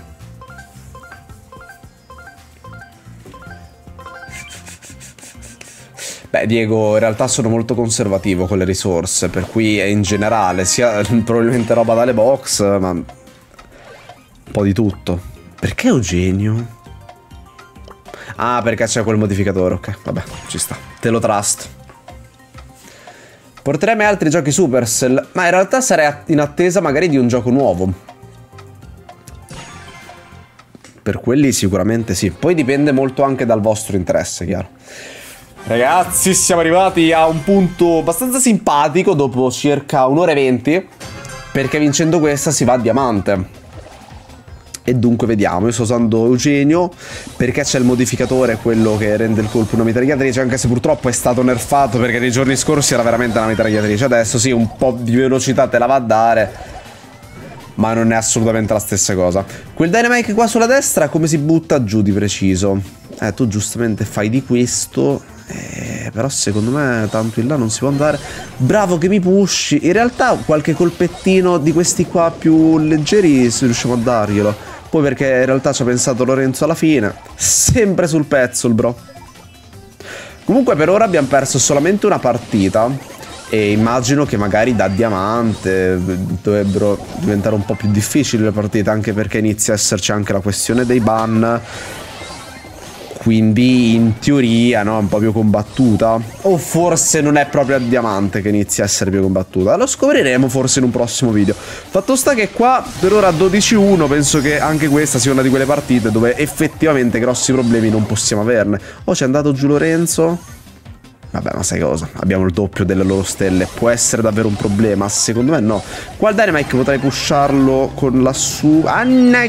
Beh, Diego, in realtà sono molto conservativo con le risorse, per cui è in generale, sia probabilmente roba dalle box, ma un po' di tutto. Perché Eugenio? Ah, perché c'è quel modificatore, ok, vabbè, ci sta. Te lo trust. Porterei mai altri giochi Supercell, ma in realtà sarei in attesa magari di un gioco nuovo. Per quelli sicuramente sì. Poi dipende molto anche dal vostro interesse, chiaro. Ragazzi, siamo arrivati a un punto abbastanza simpatico dopo circa 1 ora e 20, perché vincendo questa si va a diamante. E dunque vediamo, io sto usando Eugenio perché c'è il modificatore, quello che rende il colpo una mitragliatrice, anche se purtroppo è stato nerfato perché nei giorni scorsi era veramente una mitragliatrice. Adesso sì, un po' di velocità te la va a dare, ma non è assolutamente la stessa cosa. Quel Dynamite qua sulla destra come si butta giù di preciso? Tu giustamente fai di questo, però secondo me tanto in là non si può andare. Bravo che mi pushi. In realtà qualche colpettino di questi qua più leggeri se riusciamo a darglielo. Poi perché in realtà ci ha pensato Lorenzo alla fine. Sempre sul pezzo il bro. Comunque per ora abbiamo perso solamente una partita, e immagino che magari da diamante dovrebbero diventare un po' più difficili le partite, anche perché inizia a esserci anche la questione dei ban. Quindi in teoria, no, è un po' più combattuta. O forse non è proprio a diamante che inizia a essere più combattuta. Lo scopriremo forse in un prossimo video. Fatto sta che qua per ora 12-1. Penso che anche questa sia una di quelle partite dove effettivamente grossi problemi non possiamo averne. Oh, c'è andato giù Lorenzo. Vabbè, ma sai cosa? Abbiamo il doppio delle loro stelle. Può essere davvero un problema? Secondo me no. Qua il Dynamite potrei pusharlo con la sua... Vabbè,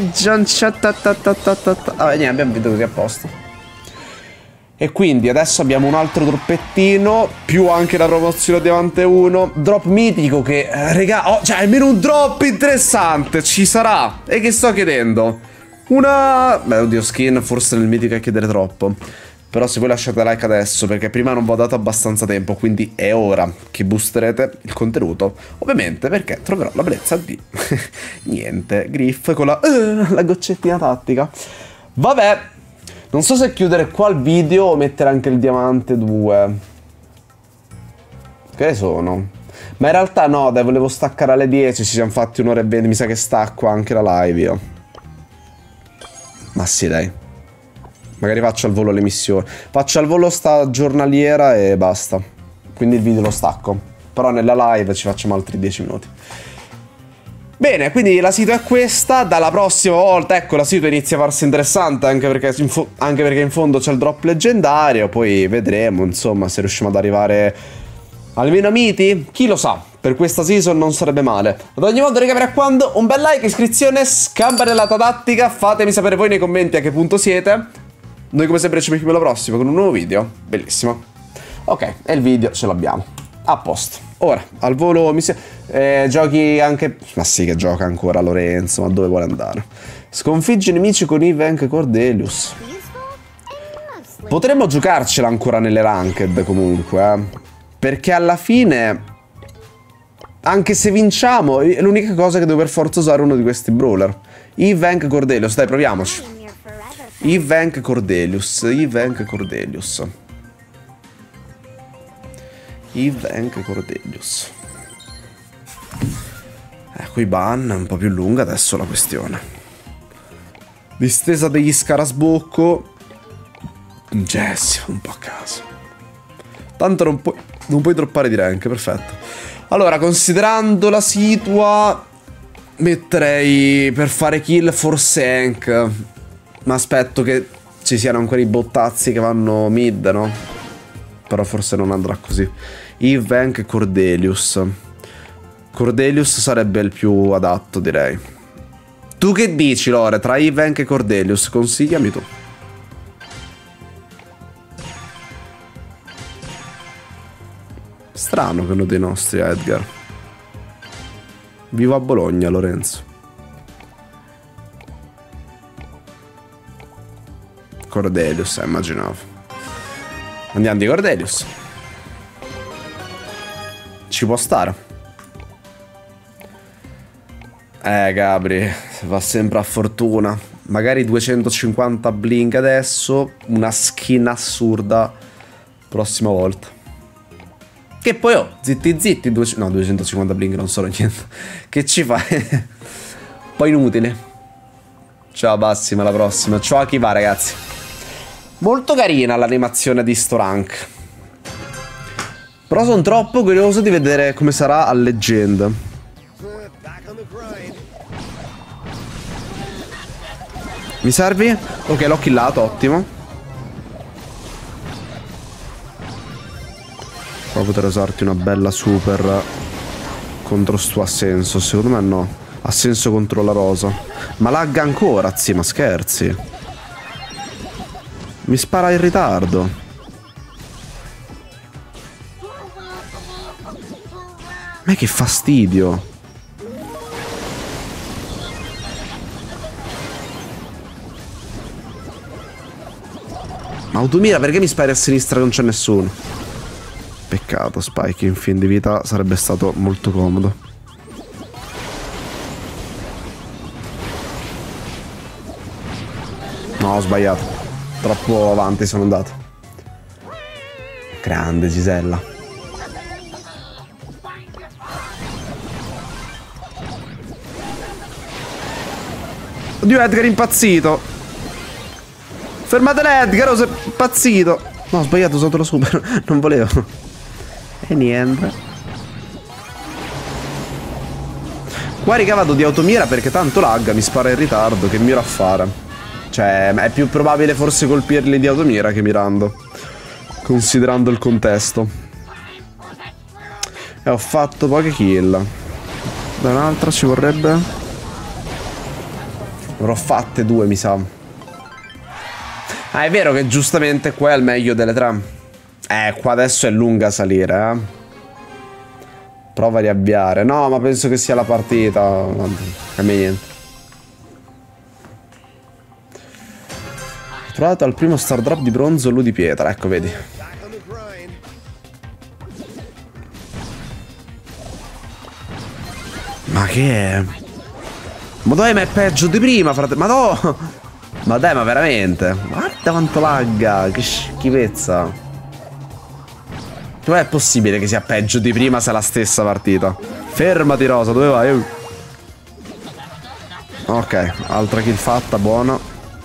niente, abbiamo vinto così a posto. E quindi adesso abbiamo un altro droppettino, più anche la promozione Diamante 1. Drop mitico che, regà, oh, cioè almeno un drop interessante ci sarà. E che sto chiedendo? Una... Beh, oddio, skin forse nel mitico è chiedere troppo. Però se voi lasciate like adesso, perché prima non vi ho dato abbastanza tempo, quindi è ora che boosterete il contenuto. Ovviamente perché troverò la bellezza di... niente, Griff con la goccettina tattica. Vabbè. Non so se chiudere qua il video o mettere anche il diamante 2. Che ne sono? Ma in realtà no, dai, volevo staccare alle 10, ci siamo fatti 1 ora e 20, mi sa che stacco anche la live io. Ma sì, dai. Magari faccio al volo le missioni. Faccio al volo sta giornaliera e basta. Quindi il video lo stacco. Però nella live ci facciamo altri 10 minuti. Bene, quindi la sito è questa. Dalla prossima volta, ecco, la sito inizia a farsi interessante, anche perché in fondo c'è il drop leggendario. Poi vedremo, insomma, se riusciamo ad arrivare almeno a miti. Chi lo sa, per questa season non sarebbe male. Ad ogni modo, raga, mi raccomando, un bel like, iscrizione, scampanellata tattica. Fatemi sapere voi nei commenti a che punto siete. Noi come sempre ci becchiamo alla prossima con un nuovo video. Bellissimo. Ok, e il video ce l'abbiamo. A posto. Ora, al volo giochi anche... Ma sì che gioca ancora Lorenzo, ma dove vuole andare? Sconfiggi nemici con Eve e Cordelius. Potremmo giocarcela ancora nelle ranked comunque, perché alla fine, anche se vinciamo, è l'unica cosa che devo per forza usare uno di questi brawler. Eve e Cordelius, dai, proviamoci. Eve e Cordelius, Eve e Cordelius. Eve e Cordelius. Qui ban è un po' più lunga adesso la questione. Distesa degli scarasbocco. Jessie, un po' a caso. Tanto non puoi... Non puoi droppare di rank, perfetto. Allora, considerando la situa, metterei per fare kill forse Hank. Ma aspetto che ci siano ancora i bottazzi che vanno mid, no? Però forse non andrà così. Eve, Hank e Cordelius. Cordelius sarebbe il più adatto, direi. Tu che dici, Lore? Tra Eve, Hank e Cordelius, consigliami tu. Strano che uno dei nostri, Edgar. Vivo a Bologna, Lorenzo. Cordelius, immaginavo. Andiamo di Cordelius. Ci può stare. Gabri, va sempre a fortuna. Magari 250 blink adesso, una skin assurda prossima volta. Che poi zitti zitti, no 250 blink non sono niente. Che ci fai? Poi inutile. Ciao Bassima, alla prossima. Ciao a chi va, ragazzi. Molto carina l'animazione di sto rank. Però sono troppo curioso di vedere come sarà a Legend. Mi servi? Ok, l'ho killato, ottimo. Poi potrei usarti una bella super contro sto Ascenso. Secondo me no. Ascenso contro la rosa. Ma lagga ancora, zii, ma scherzi. Mi spara in ritardo. Ma che fastidio. Ma automira, perché mi spari a sinistra che non c'è nessuno? Peccato, Spike in fin di vita sarebbe stato molto comodo. No, ho sbagliato. Troppo avanti sono andato. Grande Gisella. Oddio, Edgar è impazzito. Fermatela, Edgar, sei impazzito. No, ho sbagliato, ho usato la super. Non volevo. E niente. Qua riga vado di automira perché tanto lagga, mi spara in ritardo. Che miro a fare? Cioè, è più probabile forse colpirli di automira che mirando, considerando il contesto. E ho fatto poche kill. Da un'altra ci vorrebbe. Ne avrò fatte 2, mi sa. Ah, è vero che giustamente qua è il meglio delle 3. Qua adesso è lunga salire, eh. Prova a riavviare. No, ma penso che sia la partita. Non cambia niente. Ho trovato al primo star drop di bronzo lui di pietra. Ecco, vedi. Ma che è? Ma dai, ma è peggio di prima, frate. Ma no! Ma dai, ma veramente? Guarda quanto lagga. Che schifezza. Com'è possibile che sia peggio di prima se è la stessa partita? Fermati, Rosa, dove vai? Ok, altra kill fatta, buona.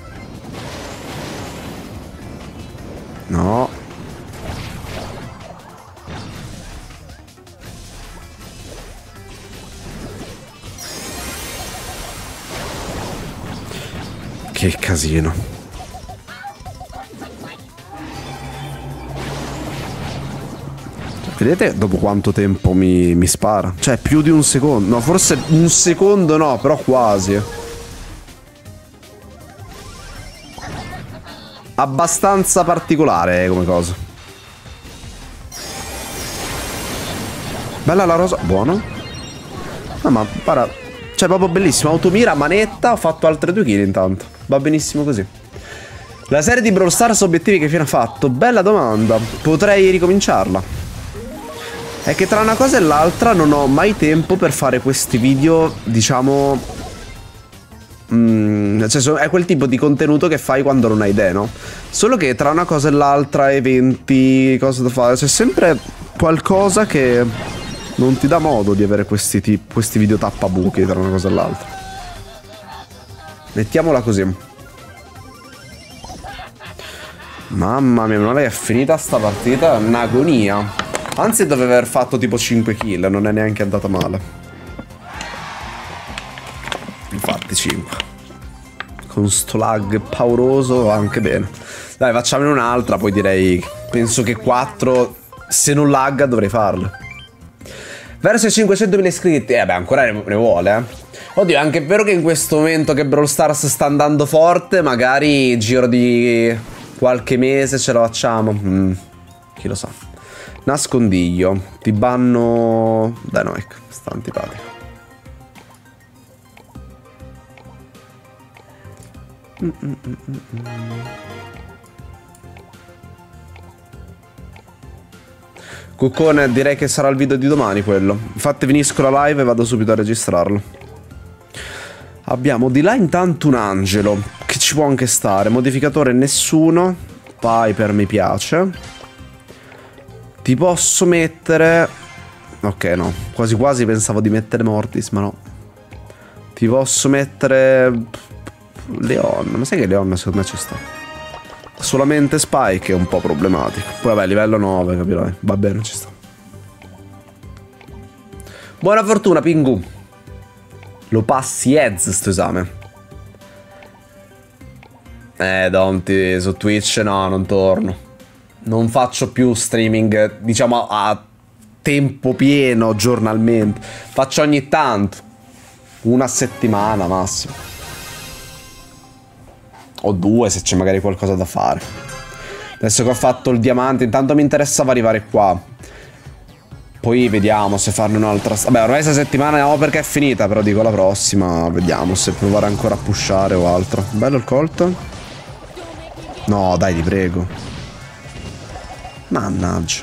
No. Che casino. Vedete dopo quanto tempo mi spara? Cioè più di un secondo. No, forse un secondo no, però quasi. Abbastanza particolare come cosa. Bella la rosa. Buono. No, ma para. Cioè proprio bellissimo. Automira, manetta. Ho fatto altre 2 kill intanto. Va benissimo così. La serie di Brawl Stars obiettivi che fine ha fatto? Bella domanda. Potrei ricominciarla. È che tra una cosa e l'altra non ho mai tempo per fare questi video, diciamo. Nel senso, è quel tipo di contenuto che fai quando non hai idee, no? Solo che tra una cosa e l'altra, eventi, cose da fare, c'è sempre qualcosa che non ti dà modo di avere questi video tappabuchi tra una cosa e l'altra. Mettiamola così. Mamma mia, non è finita sta partita, è un'agonia. Anzi doveva aver fatto tipo 5 kill, non è neanche andata male. Infatti 5. Con sto lag pauroso va anche bene. Dai, facciamone un'altra, poi direi... Penso che 4, se non lagga, dovrei farle. Verso i 500.000 iscritti. Beh, ancora ne vuole, eh. Oddio, è anche vero che in questo momento che Brawl Stars sta andando forte, magari giro di qualche mese ce la facciamo. Chi lo sa. Nascondiglio. Ti banno... Dai, no, ecco, sta antipatico. Cuccone, direi che sarà il video di domani quello. Infatti finisco la live e vado subito a registrarlo. Abbiamo di là intanto un angelo, che ci può anche stare. Modificatore nessuno. Piper mi piace. Ti posso mettere... Ok, no. Quasi quasi pensavo di mettere Mortis, ma no. Ti posso mettere... Leon. Ma sai che Leon secondo me ci sta. Solamente Spike è un po' problematico. Poi vabbè, livello 9, capirai. Va bene, ci sta. Buona fortuna, Pingu. Lo passi Eds sto esame. Domti, su Twitch no, non torno. Non faccio più streaming, diciamo, a tempo pieno, giornalmente. Faccio ogni tanto. Una settimana massimo. O 2 se c'è magari qualcosa da fare. Adesso che ho fatto il diamante, intanto mi interessava arrivare qua. Poi vediamo se farne un'altra. Vabbè, ormai questa settimana no perché è finita, però dico la prossima. Vediamo se provare ancora a pushare o altro. Bello il colt. No, dai, ti prego. Mannaggia.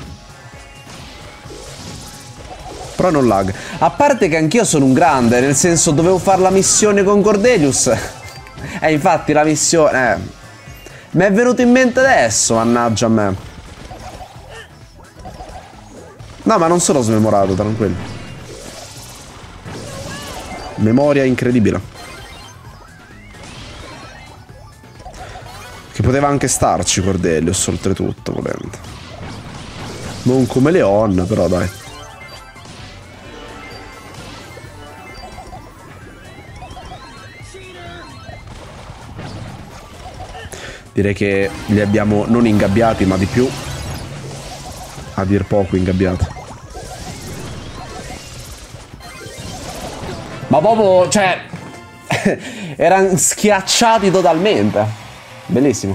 Però non lag. A parte che anch'io sono un grande, nel senso dovevo fare la missione con Cordelius. Infatti la missione... mi è venuto in mente adesso, mannaggia a me. No, ma non sono smemorato, tranquillo. Memoria incredibile. Che poteva anche starci Cordelius, oltretutto, volendo. Non come Leon, però dai. Direi che li abbiamo non ingabbiati, ma di più a dir poco ingabbiati. Ma proprio, cioè, erano schiacciati totalmente. Bellissimo.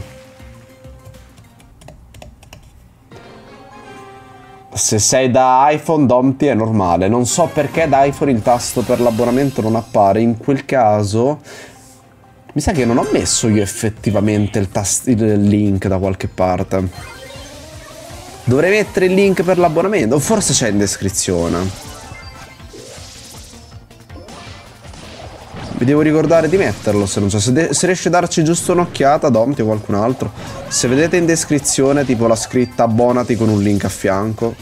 Se sei da iPhone, Domti, è normale. Non so perché da iPhone il tasto per l'abbonamento non appare. In quel caso... Mi sa che non ho messo io effettivamente il link da qualche parte. Dovrei mettere il link per l'abbonamento. O forse c'è in descrizione. Vi devo ricordare di metterlo se non so. Se riesci a darci giusto un'occhiata, Domti o qualcun altro. Se vedete in descrizione tipo la scritta abbonati con un link a fianco.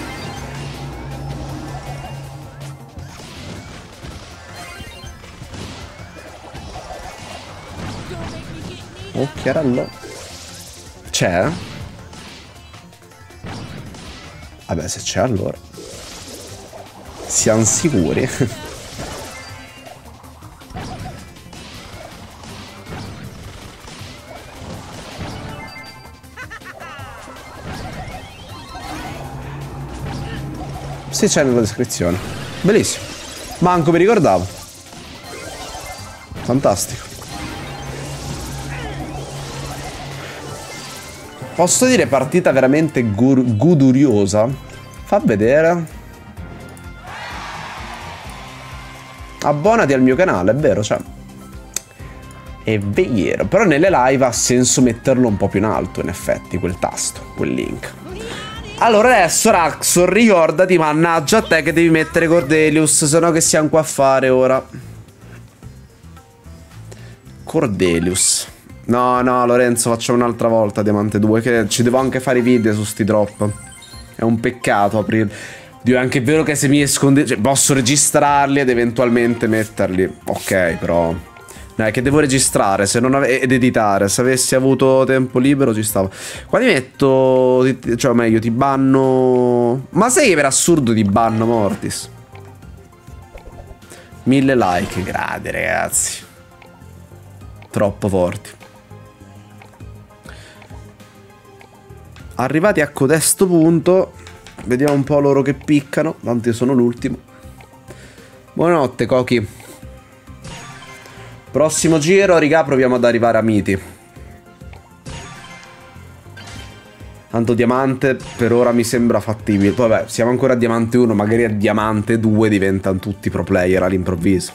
Oh, chiarello. C'è? Vabbè, se c'è allora. Siamo sicuri. Sì, c'è nella descrizione. Bellissimo. Manco mi ricordavo. Fantastico. Posso dire partita veramente goduriosa? Fa vedere. Abbonati al mio canale, è vero, cioè. È vero. Però nelle live ha senso metterlo un po' più in alto, in effetti, quel tasto, quel link. Allora adesso, Raxor, ricordati, mannaggia a te che devi mettere Cordelius, se no che siamo qua a fare ora. Cordelius. No, no, Lorenzo, facciamo un'altra volta Diamante 2, che ci devo anche fare i video su sti drop. È un peccato aprire. Dio, è anche vero che se mi esconde... Cioè, posso registrarli ed eventualmente metterli. Ok, però... Che devo registrare ed editare. Se avessi avuto tempo libero ci stavo. Qua ti metto... Cioè, meglio, ti banno... Ma sai che per assurdo ti banno Mortis? 1000 like, gradi ragazzi. Troppo forti. Arrivati a codesto punto, vediamo un po' loro che piccano. Tanto io sono l'ultimo. Buonanotte, Cochi. Prossimo giro, raga, proviamo ad arrivare a miti. Tanto diamante per ora mi sembra fattibile. Poi vabbè, siamo ancora a diamante 1, magari a diamante 2 diventano tutti pro player all'improvviso.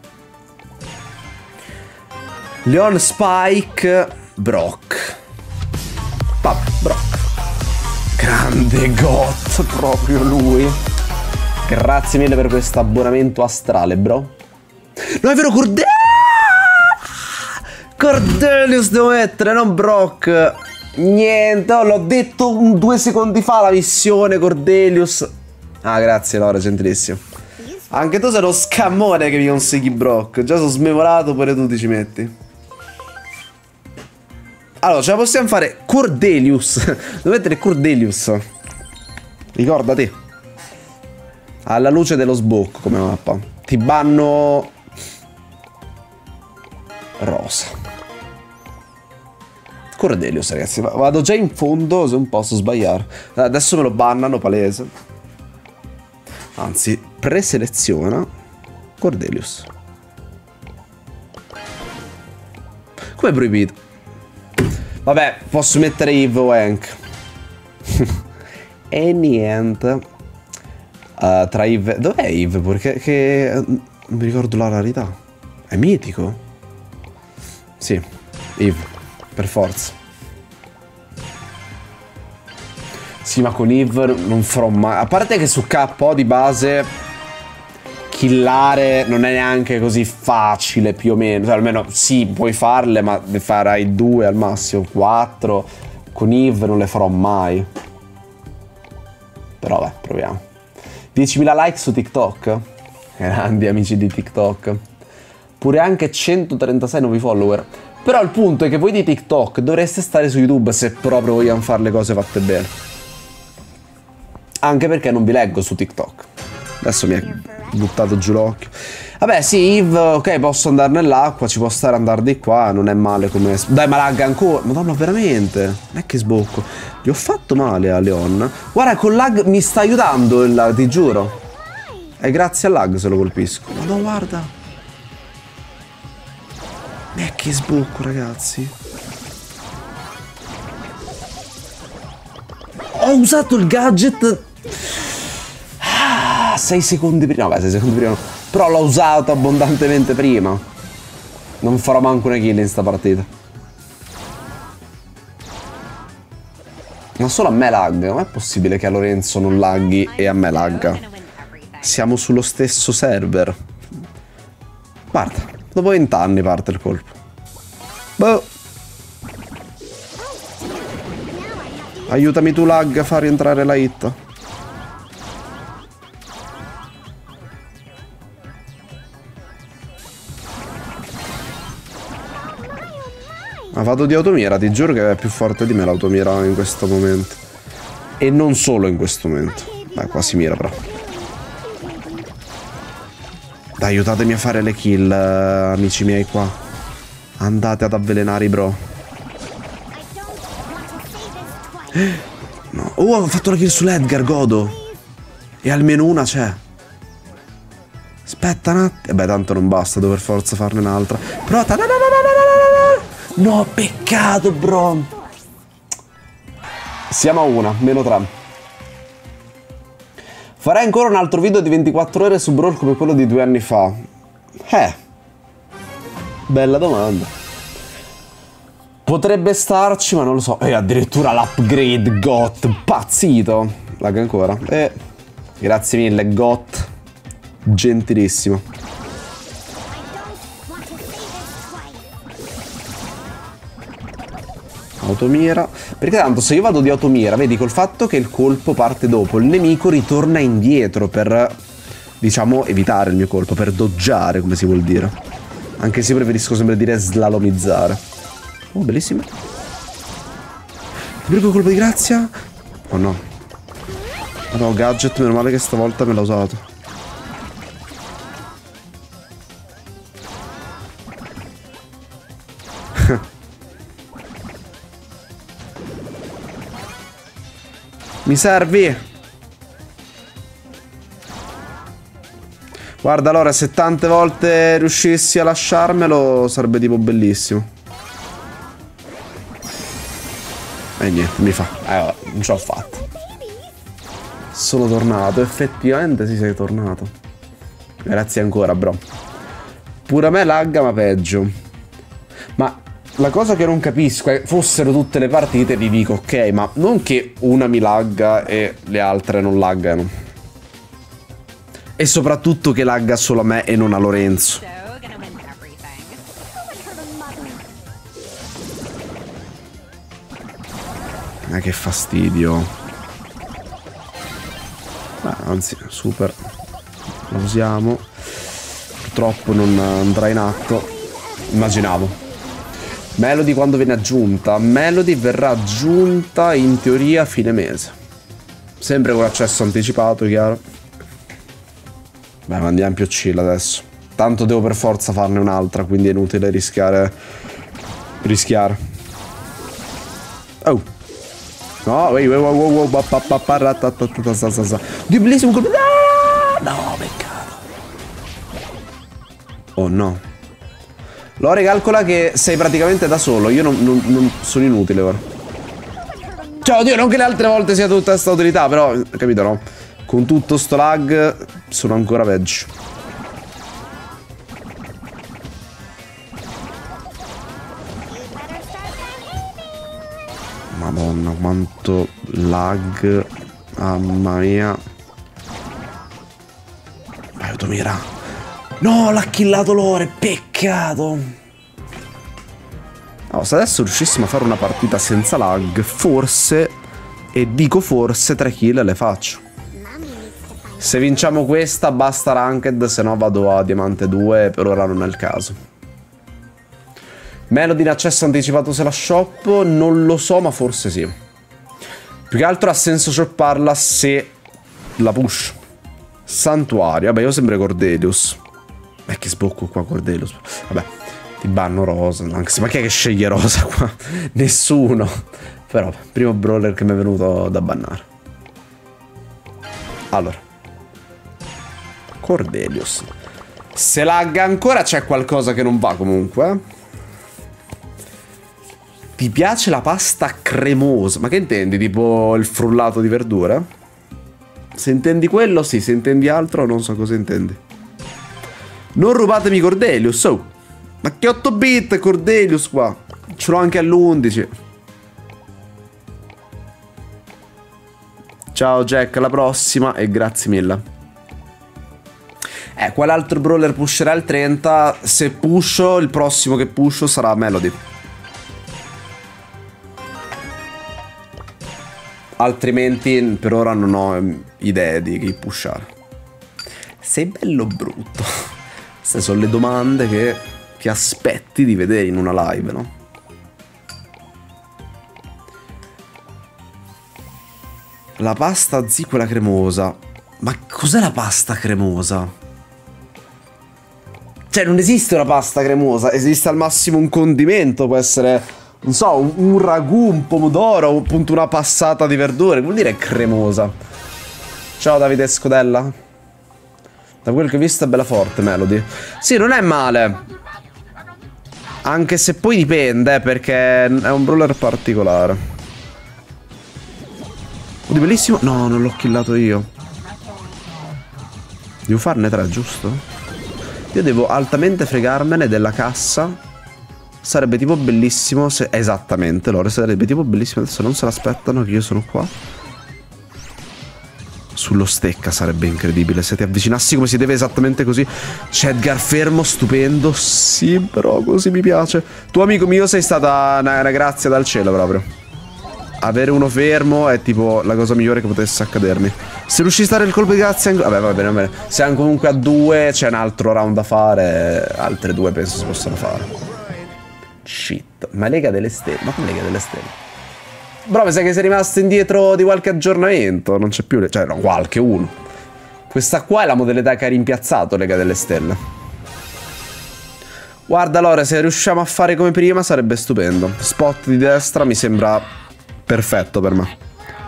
Leon, Spike, Brock. Vabbè, Brock. Grande GOT, proprio lui. Grazie mille per questo abbonamento astrale, bro. No, è vero, Cordelius devo mettere, non Brock. Niente, l'ho detto 2 secondi fa la missione, Cordelius. Ah, grazie Laura, gentilissimo. Anche tu sei lo scammone che mi consigli Brock. Già sono smemorato, pure tu ti ci metti. Allora, ce la possiamo fare Cordelius. Devo mettere Cordelius. Ricordati. Alla luce dello sbocco come mappa. Ti banno Rosa. Cordelius, ragazzi. Vado già in fondo se non posso sbagliare. Adesso me lo bannano, palese. Anzi, preseleziona Cordelius. Come proibito? Vabbè, posso mettere Eve o Hank. E niente. Tra Eve... Dov'è Eve? Perché non mi ricordo la rarità. È mitico? Sì, Eve. Per forza. Sì, ma con Eve non farò mai... A parte che su KO di base... Killare non è neanche così facile, più o meno. Cioè, almeno sì, puoi farle, ma ne farai 2 al massimo, 4. Con Eve non le farò mai. Però vabbè, proviamo. 10.000 like su TikTok. Grandi amici di TikTok. Pure anche 136 nuovi follower. Però il punto è che voi di TikTok dovreste stare su YouTube se proprio vogliamo fare le cose fatte bene. Anche perché non vi leggo su TikTok. Adesso mi è buttato giù l'occhio. Vabbè, sì, Eve, ok, posso andare nell'acqua, ci può stare andare di qua, non è male come... Dai, ma lagga ancora. Madonna, veramente? Non è che sbocco. Gli ho fatto male a Leon. Guarda, con lag mi sta aiutando il lag, ti giuro. È grazie al lag se lo colpisco. Madonna, guarda. Non è che sbocco, ragazzi. Ho usato il gadget... 6 secondi prima, vabbè 6 secondi prima, però l'ho usato abbondantemente prima. Non farò manco una kill in sta partita. Ma solo a me lag, com'è possibile che a Lorenzo non laghi e a me lagga? Siamo sullo stesso server. Guarda, dopo 20 anni parte il colpo. Boh. Aiutami tu lag a far rientrare la hit. Ma vado di automira, ti giuro che è più forte di me l'automira in questo momento. E non solo in questo momento. Beh, qua si mira però. Dai, aiutatemi a fare le kill, amici miei qua. Andate ad avvelenare i bro. No. Ho fatto la kill sull'Edgar, godo. E almeno una c'è. Aspetta un attimo. Beh, tanto non basta, devo per forza farne un'altra. Però... No, peccato, bro. Siamo a una, meno 3. Farai ancora un altro video di 24 ore su Brawl come quello di 2 anni fa? Bella domanda. Potrebbe starci, ma non lo so. E addirittura l'upgrade GOT. Pazzito. Lag ancora. Grazie mille, GOT. Gentilissimo. Automira. Perché tanto se io vado di automira, vedi, col fatto che il colpo parte dopo, il nemico ritorna indietro per, diciamo, evitare il mio colpo, per doggiare, come si vuol dire. Anche se io preferisco sempre dire slalomizzare. Oh, bellissimo. Il primo colpo di grazia. Oh no. Oh no, gadget, meno male che stavolta me l'ha usato. Mi servi? Guarda, allora, se tante volte riuscissi a lasciarmelo sarebbe tipo bellissimo. E niente, mi fa. Non ce l'ho fatta. Sono tornato, effettivamente sì, sei tornato. Grazie ancora, bro. Pure a me lagga, ma peggio. Ma la cosa che non capisco è, fossero tutte le partite, vi dico ok, ma non che una mi lagga e le altre non laggano. E soprattutto che lagga solo a me e non a Lorenzo. Che fastidio. Anzi, super. Lo usiamo. Purtroppo non andrà in atto. Immaginavo. Melody quando viene aggiunta? Melody verrà aggiunta in teoria a fine mese. Sempre con accesso anticipato, chiaro. Beh, ma andiamo più chill adesso. Tanto devo per forza farne un'altra, quindi è inutile rischiare. Oh. No, wow, Dio, bellissimo colpo. No, peccato. Oh no. Lore, calcola che sei praticamente da solo. Io non sono inutile ora. Cioè, oddio, non che le altre volte sia tutta questa utilità, però, capito, no? Con tutto sto lag sono ancora peggio. Madonna, quanto lag. Mamma mia. Aiuto, mira. No, l'ha killato Lore, peccato. No, se adesso riuscissimo a fare una partita senza lag, forse, e dico forse, 3 kill le faccio. Se vinciamo questa basta ranked, se no vado a Diamante 2, per ora non è il caso. Melody in accesso anticipato se la shop, non lo so, ma forse sì. Più che altro ha senso shopparla se la push. Santuario, vabbè, io sempre Cordelius. Che sbocco qua Cordelius. Vabbè, ti banno Rosa, anche se ma chi è che sceglie Rosa qua? Nessuno. Però, primo brawler che mi è venuto da bannare. Allora. Cordelius. Se lagga ancora c'è qualcosa che non va comunque, Ti piace la pasta cremosa? Ma che intendi? Tipo il frullato di verdura? Se intendi quello, sì. Se intendi altro, non so cosa intendi. Non rubatemi Cordelius. Oh. Ma che 8 bit Cordelius qua. Ce l'ho anche all'11. Ciao Jack, alla prossima e grazie mille. Quale altro brawler pusherà il 30? Se pusho, il prossimo che pusho sarà Melody. Altrimenti per ora non ho idee di chi pushare. Sei bello o brutto? Queste sono le domande che ti aspetti di vedere in una live, no? La pasta zii, quella cremosa. Ma cos'è la pasta cremosa? Cioè non esiste una pasta cremosa. Esiste al massimo un condimento. Può essere... non so, un ragù, un pomodoro, appunto una passata di verdure. Che vuol dire cremosa? Ciao Davide Scodella. Da quel che ho visto è bella forte Melody. Sì, non è male. Anche se poi dipende, perché è un brawler particolare. Oddio, bellissimo. No, non l'ho killato io. Devo farne 3, giusto? Io devo altamente fregarmene della cassa. Sarebbe tipo bellissimo se... Esattamente, Lore, sarebbe tipo bellissimo. Adesso non se l'aspettano che io sono qua. Sullo stecca sarebbe incredibile se ti avvicinassi come si deve, esattamente così. C'è Edgar fermo, stupendo. Sì, però così mi piace. Tu amico mio sei stata una grazia dal cielo proprio. avere uno fermo è tipo la cosa migliore che potesse accadermi. Se riuscissi a dare il colpo di grazia... Vabbè, va bene, va bene. Siamo comunque a 2, c'è un altro round da fare. Altre 2 penso si possano fare. Shit. Ma Lega delle Stelle? Ma come Lega delle Stelle? Bro, mi sa che sei rimasto indietro di qualche aggiornamento. Non c'è più... Cioè, no, qualche uno. Questa qua è la modalità che ha rimpiazzato Lega delle Stelle. Guarda, allora, se riusciamo a fare come prima sarebbe stupendo. Spot di destra mi sembra perfetto per me.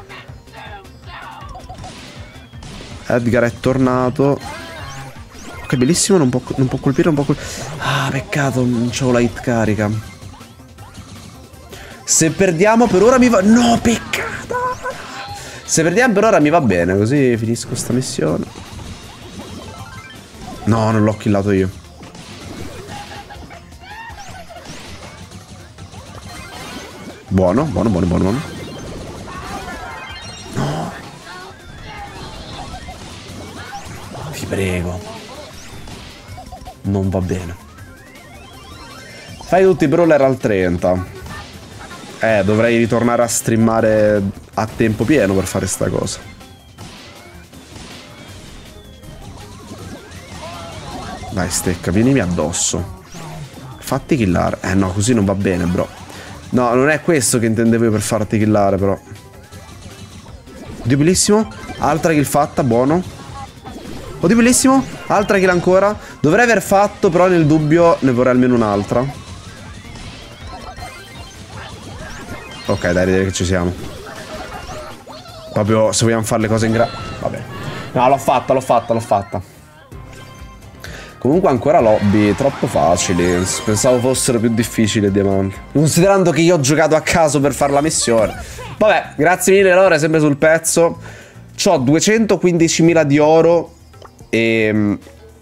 Edgar è tornato. Ok, bellissimo, non può colpire, non può colpire. Ah, peccato, non c'ho la hit carica. Se perdiamo per ora mi va... No, peccato! Se perdiamo per ora mi va bene, così finisco sta missione. No, non l'ho killato io. Buono, buono, buono, buono, buono. No. Ti prego. Non va bene. Fai tutti i brawler al 30. Dovrei ritornare a streamare a tempo pieno per fare sta cosa. Dai, stecca, vienimi addosso. Fatti killare. No, così non va bene, bro. No, non è questo che intendevo io per farti killare, però. Oddio, bellissimo. Altra kill fatta, buono. Oddio, bellissimo. Altra kill ancora. Dovrei aver fatto, però nel dubbio ne vorrei almeno un'altra. Ok, dai, direi che ci siamo. Proprio se vogliamo fare le cose in vabbè. No, l'ho fatta, l'ho fatta, l'ho fatta. Comunque ancora lobby troppo facili. Pensavo fossero più difficili diamanti. Considerando che io ho giocato a caso per fare la missione. Vabbè, grazie mille allora, sempre sul pezzo. C'ho 215.000 di oro e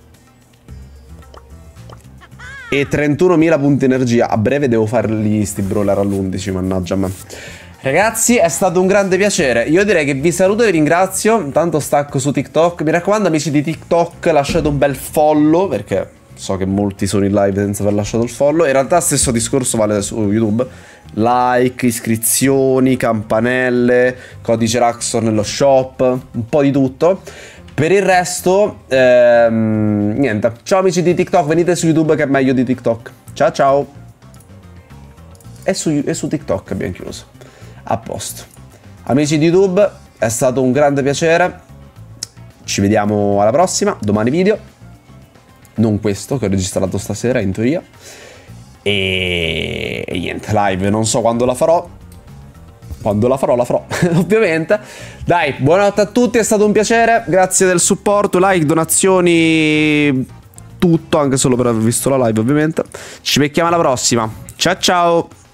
31.000 punti energia. A breve devo farli sti brawler all'11, mannaggia a me. Ragazzi, è stato un grande piacere. Io direi che vi saluto e vi ringrazio. Intanto stacco su TikTok. Mi raccomando, amici di TikTok, lasciate un bel follow, perché so che molti sono in live senza aver lasciato il follow. In realtà stesso discorso vale su YouTube. Like, iscrizioni, campanelle, codice Raxor nello shop, un po' di tutto. Per il resto, niente. Ciao amici di TikTok, venite su YouTube che è meglio di TikTok. Ciao ciao. E su TikTok abbiamo chiuso. A posto. Amici di YouTube, è stato un grande piacere. Ci vediamo alla prossima. Domani video. Non questo che ho registrato stasera, in teoria. E niente, live. Non so quando la farò. Quando la farò, ovviamente. Dai, buonanotte a tutti, è stato un piacere. Grazie del supporto, like, donazioni, tutto, anche solo per aver visto la live, ovviamente. Ci becchiamo alla prossima. Ciao ciao.